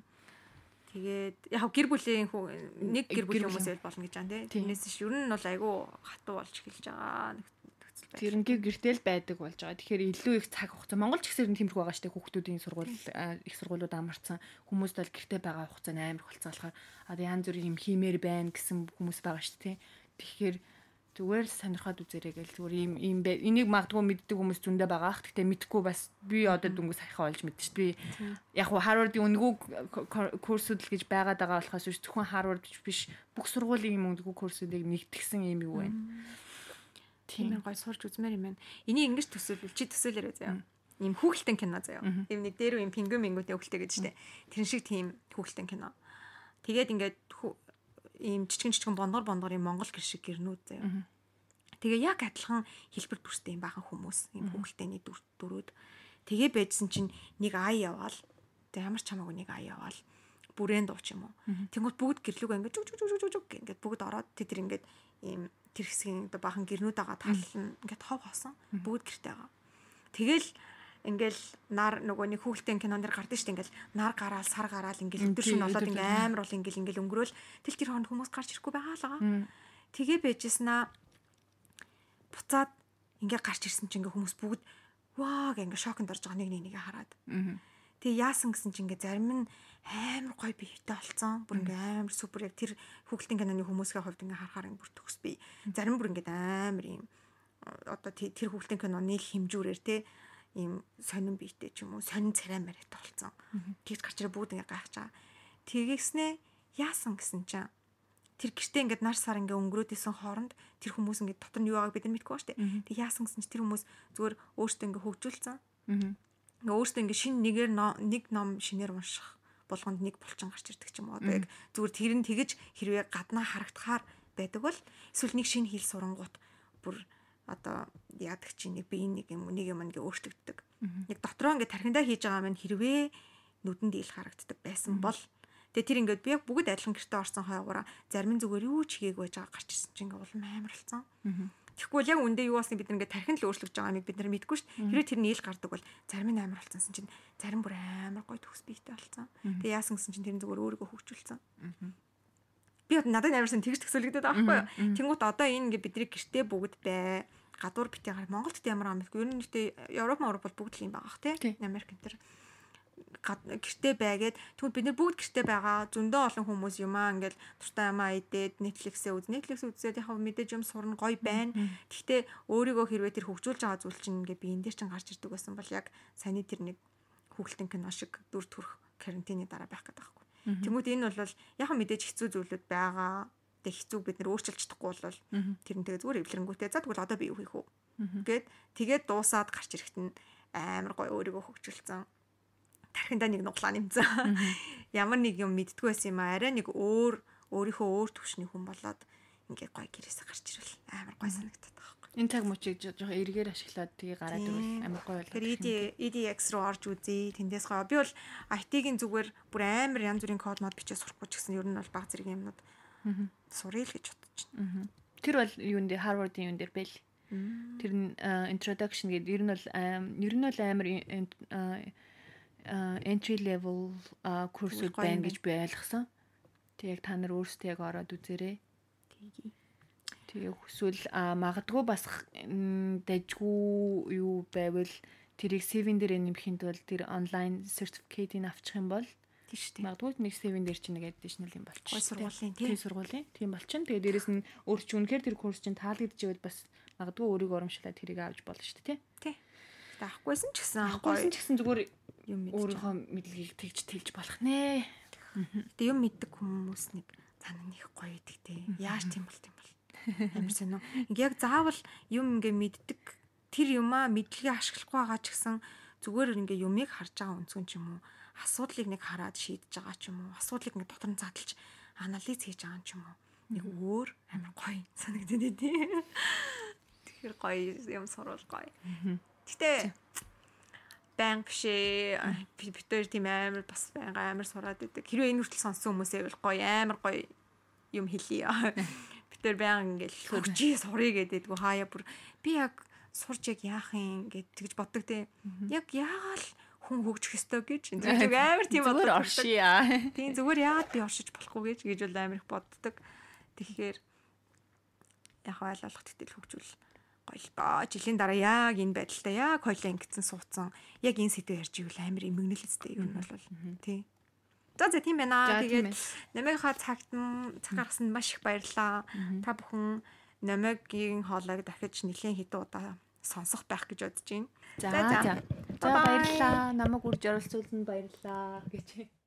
Тэгээд яг гэр бүлийн нэг гэр бүлийн хүмүүс ял болно гэж байгаа тий. Тэрнээс ш ер нь бол айгүй хатуу болж эхэлж байгаа. Тэрнгээ гэртэл байдаг болж байгаа. Тэгэхээр илүү их цаг хугацаа. Монгол ч гэсэн тиймэрхүү байгаа штэ хүүхдүүдийн сургууль их сургуулиуд амарсан. Хүмүүст бол гэртээ байгаа хугацаа амар болцсон болохоор одоо янз бүрийн юм хиймээр байна гэсэн хүмүүс байгаа штэ тий. Тэгэхээр зүгээр л сонирхоод үзээрэй гэл зүгээр ийм энийг магадгүй мэддэг хүмүүс зөндөө байгаа ах. Гэхдээ мэдхгүй бас би одоо дүнгээс саяхан олж мэдчих. Би яг хуу Harvard-ийн үнэгүй курсууд л гэж байгаад байгаа болохоос зөвхөн Harvard биш бүх сургуулийн юм үнэгүй курсуудыг нэгтгэсэн юм юу байна. Тийм гой сурч үзмээр юм байна. Энийг ингэж төсөөлвөл чи төсөөлөрөө заяа. Ийм хүүхэлдэйн кино заяа. Ийм нэг дээр үе пингвин хүүхэлтэй гэж штэ. Тэр шиг тийм хүүхэлдэйн кино. Тэгээд ингээд ийм жижигэн бондгор ийм монгол гэр шиг гэрнүүд заяа. Тэгээ яг адилхан хэлбэр бүрстэй юм бахан хүмүүс ийм хүүхэлдэйний дөрүүд. Тэгээ байжсэн чинь нэг ай яваал. Тэг ямар ч хамаагүй нэг ай яваал. Бүрэн дууч юм уу. Тэнгүүд бүгд гэрлүүгээ ингээд жуг ингээд бүгд ороод тэр ингээд ийм тэр хэсгийн одоо бахан гэрнүүд байгаа тал нь ингээд хов хоосон. Бүгд гэртэй байгаа. Тэгэл ингээл нар нөгөө нэг хүүхэлдэйн кинон дэр гардаг шүү дээ. Ингээл нар гараал, сар гараал ингээл өдөр шөнө болоод ингээл амар бол ингээл өнгөрөөл тэл тэр хонд хүмүүс гарч ирэхгүй байгаа л байгаа. Тэгээ байжснаа буцаад ингээ гарч ирсэн чинь ингээ хүмүүс бүгд ваа гэнгээ ингээ шоконд орж байгаа нэг нэгээ хараад. Тэгээ яасан гэсэн чинь ингээ зарим нь амар гоё биетэй болцсон. Бүр ингээ амар супер яг тэр хүүхэлдэйн киноны хүмүүсийн хувьд ингээ харахаар ингээ бүр төгс бий. Зарим бүр ингээ амар юм одоо тэр хүүхэлдэйн киноны хэмжүүрээр те ийм сонин биетэй ч юм уу сонин царай мариатай болцсон. Тэгж гарч ирээ бүгд ингээ гайхаж байгаа. Тэгээснээ яасан гэсэн чинь тэр гэртээ ингээд нар сар ингээ өнгөрөөдсөн хооронд тэр хүмүүс ингээ дотор нь юу байгааг бид нар мэдгүй ба штэ. Тэг яасан гэсэн чинь тэр хүмүүс зүгээр өөртөө ингээ хөгжүүлсэн. Ингээ өөртөө ингээ шин нэг ном шинээр унших болгонд нэг булчин гарч ирдэг ч юм уу. Одоо яг зүгээр тэр нь тэгэж хэрвээ гаднаа харагдахаар байдаг бол эсвэл нэг шинэ хэл сурангууд бүр одоо яадаг чинь нэг бие нэг юм ингээ өөрчлөгддөг. Яг дотроо ингээ тархиндаа хийж байгаа маань хэрвээ нүдэнд ил харагддаг байсан бол тэгээ тэр ингээд би яг бүгд адилхан гэртээ орсон хойгоороо зарим нь зүгээр юу ч хийгээг байж байгаа гарч ирсэн чинь ингээ улам амар болсон. Тэгэхгүй бол яг үндэ юу болсон бид нар ингээ тархинд л өөрчлөгдөж байгаа нэг бид нар мэдгүй шүү дээ. Хэрвээ тэр нь ил гардаг бол зарим нь амар болсон чинь зарим бүр амар гоё төгс биетэй болсон. Тэгээ яасан гэсэн чинь тэр нь зүгээр өөрийгөө хөгжүүлсэн. би надад амарсан тэгж төсөөлөгдөд байгаа байхгүй юу. Тэнгуут одоо энэ ингээ бидний гэртээ бүгд бай. Гадуур битээ гар Монголд ямар ам бэ? Ер нь ихтэй Европ бол бүгд л юм байгаа х тий. Америк энэ төр гэртээ байгээд тэгвэл бид нар бүгд гэртээ байгаа. Зөндөө олон хүмүүс юмаа ингээл туртаа юмаа идээд Netflix үзээд яг мэдээж юм сурна гоё байна. Гэхдээ өөрийгөө хэрвээ тэр хөгжүүлж байгаа зүйл чинь ингээ би энэ дээр чинь гарч ирдэг байсан бол яг саяны тэр нэг хүүхэлтэн кино шиг дүр төрх карантины дараа байх гэдэг байхгүй. Тэнгүүд энэ бол яг мэдээж хэцүү зүйлүүд байгаа. Хэцүү бид нэр өөрчилж чадахгүй бол тэр нь тэгээ зүгээр эвлэрэнгүүтээ за тэгвэл одоо би юу хийх вэ гээд тэгээд дуусаад гарч ирэхэд нь амар гоё өөрийгөө хөгжүүлсэн. Тархиндаа нэг нуглаа нэмсэн. Ямар нэг юм мэдтгүй байсан юм арай нэг өөрийнхөө өөр төвшний хүн болоод ингээ гоё гэрээсээ гарч ирвэл амар гоё санагдаад байгаа байхгүй. Энэ цаг мөчийг жоохон эргээр ашиглаад тэгээ гараад ирвэл амар гоё болоо. Тэр EDX руу орж үзье. Тэндээс гоё. Би бол IT-ийн зүгээр бүр амар янз бүрийн код мод бичээ сурахгүй ч гэсэн ер нь бол баг зэрэг юмнууд сурыг л гэж бодож байна. Тэр бол юунд дээр Harvard-ийн юунд дээр байл. Тэр нь introduction гэдэг ер нь бол амар entry level курсуд байна гэж би ойлгосон. Тэг яг та нар өөрсдөө яг ороод үзээрэй. Тэгээ хүсвэл магадгүй бас дайггүй юу байвал тэрийг CV-н дээр нэмэхэд бол тэр онлайн certificate-ийг авчих юм бол тийш тийм. Магадгүй нэг CV-н дээр чинь нэг additional юм болчих. Гой сургуулийн тийм болчихно. Тэгээ дээрэс нь өөр чи үнэхээр тэр курс чинь таалагдчихвэл бас магадгүй өөрийгөө урамшуулаад тэрийг авч болно шүү дээ, тий. Тэ авахгүйсэн ч гэсэн зүгээр юм өөрийнхөө мэдлэгийг тэгж болох нэ. Гэтэ юм мэддэг хүмүүс нэг цаана нэг гоё идэг те. Яаж тийм бол амар сонио. Яг заавал юм ингээ мэддэг тэр юмаа мэдлэгээ ашиглахгүй байгаа ч гэсэн зүгээр ингээ юмыг харж байгаа өнцгөн ч юм уу. Асуудлыг нэг хараад шийдэж байгаа ч юм уу. Асуудлыг нэг дотор нь задлж анализ хийж байгаа ч юм уу. Нэг өөр амар гоё санагдаад тий. Тэгэхээр гоё юм сурвал гоё. Гэтэ банк бишээ битээр тийм амар бас амар сураад идэг. Хэрвээ энэ хүртэл сонссон хүмүүсээ бол гоё амар гоё юм хэлье. Битээр баян ингээл хөгжиж сурыг гэдэг хаяа бүр би яг сурж яг яах юм гэд тэгж боддог те. Яг яагаал хүн хөгжих ёстой гэж зөв амар тийм боддог. Оршия. Тийм зүгээр яагаад би оршиж болохгүй гэж бол амар их боддог. Тэгэхээр яг ойлгох гэтэл хөгжүүл гоё л доо. Жилийн дараа яг энэ байдалтай яг хоёлаа ингэсэн суудсан. Яг энэ сэдвээр ярьж ивэл амар эмгэнэлэстэй юм бол тий. За тийм байна. Тэгээд намайгийнхаа цаг гаргасанд маш их баярлалаа. Та бүхэн намайгийн хоолойг дахиж нэлээд хэдэн удаа сонсох байх гэж бодож байна. За баярлалаа. Намайг үрж оролцуулсанд баярлалаа гэж.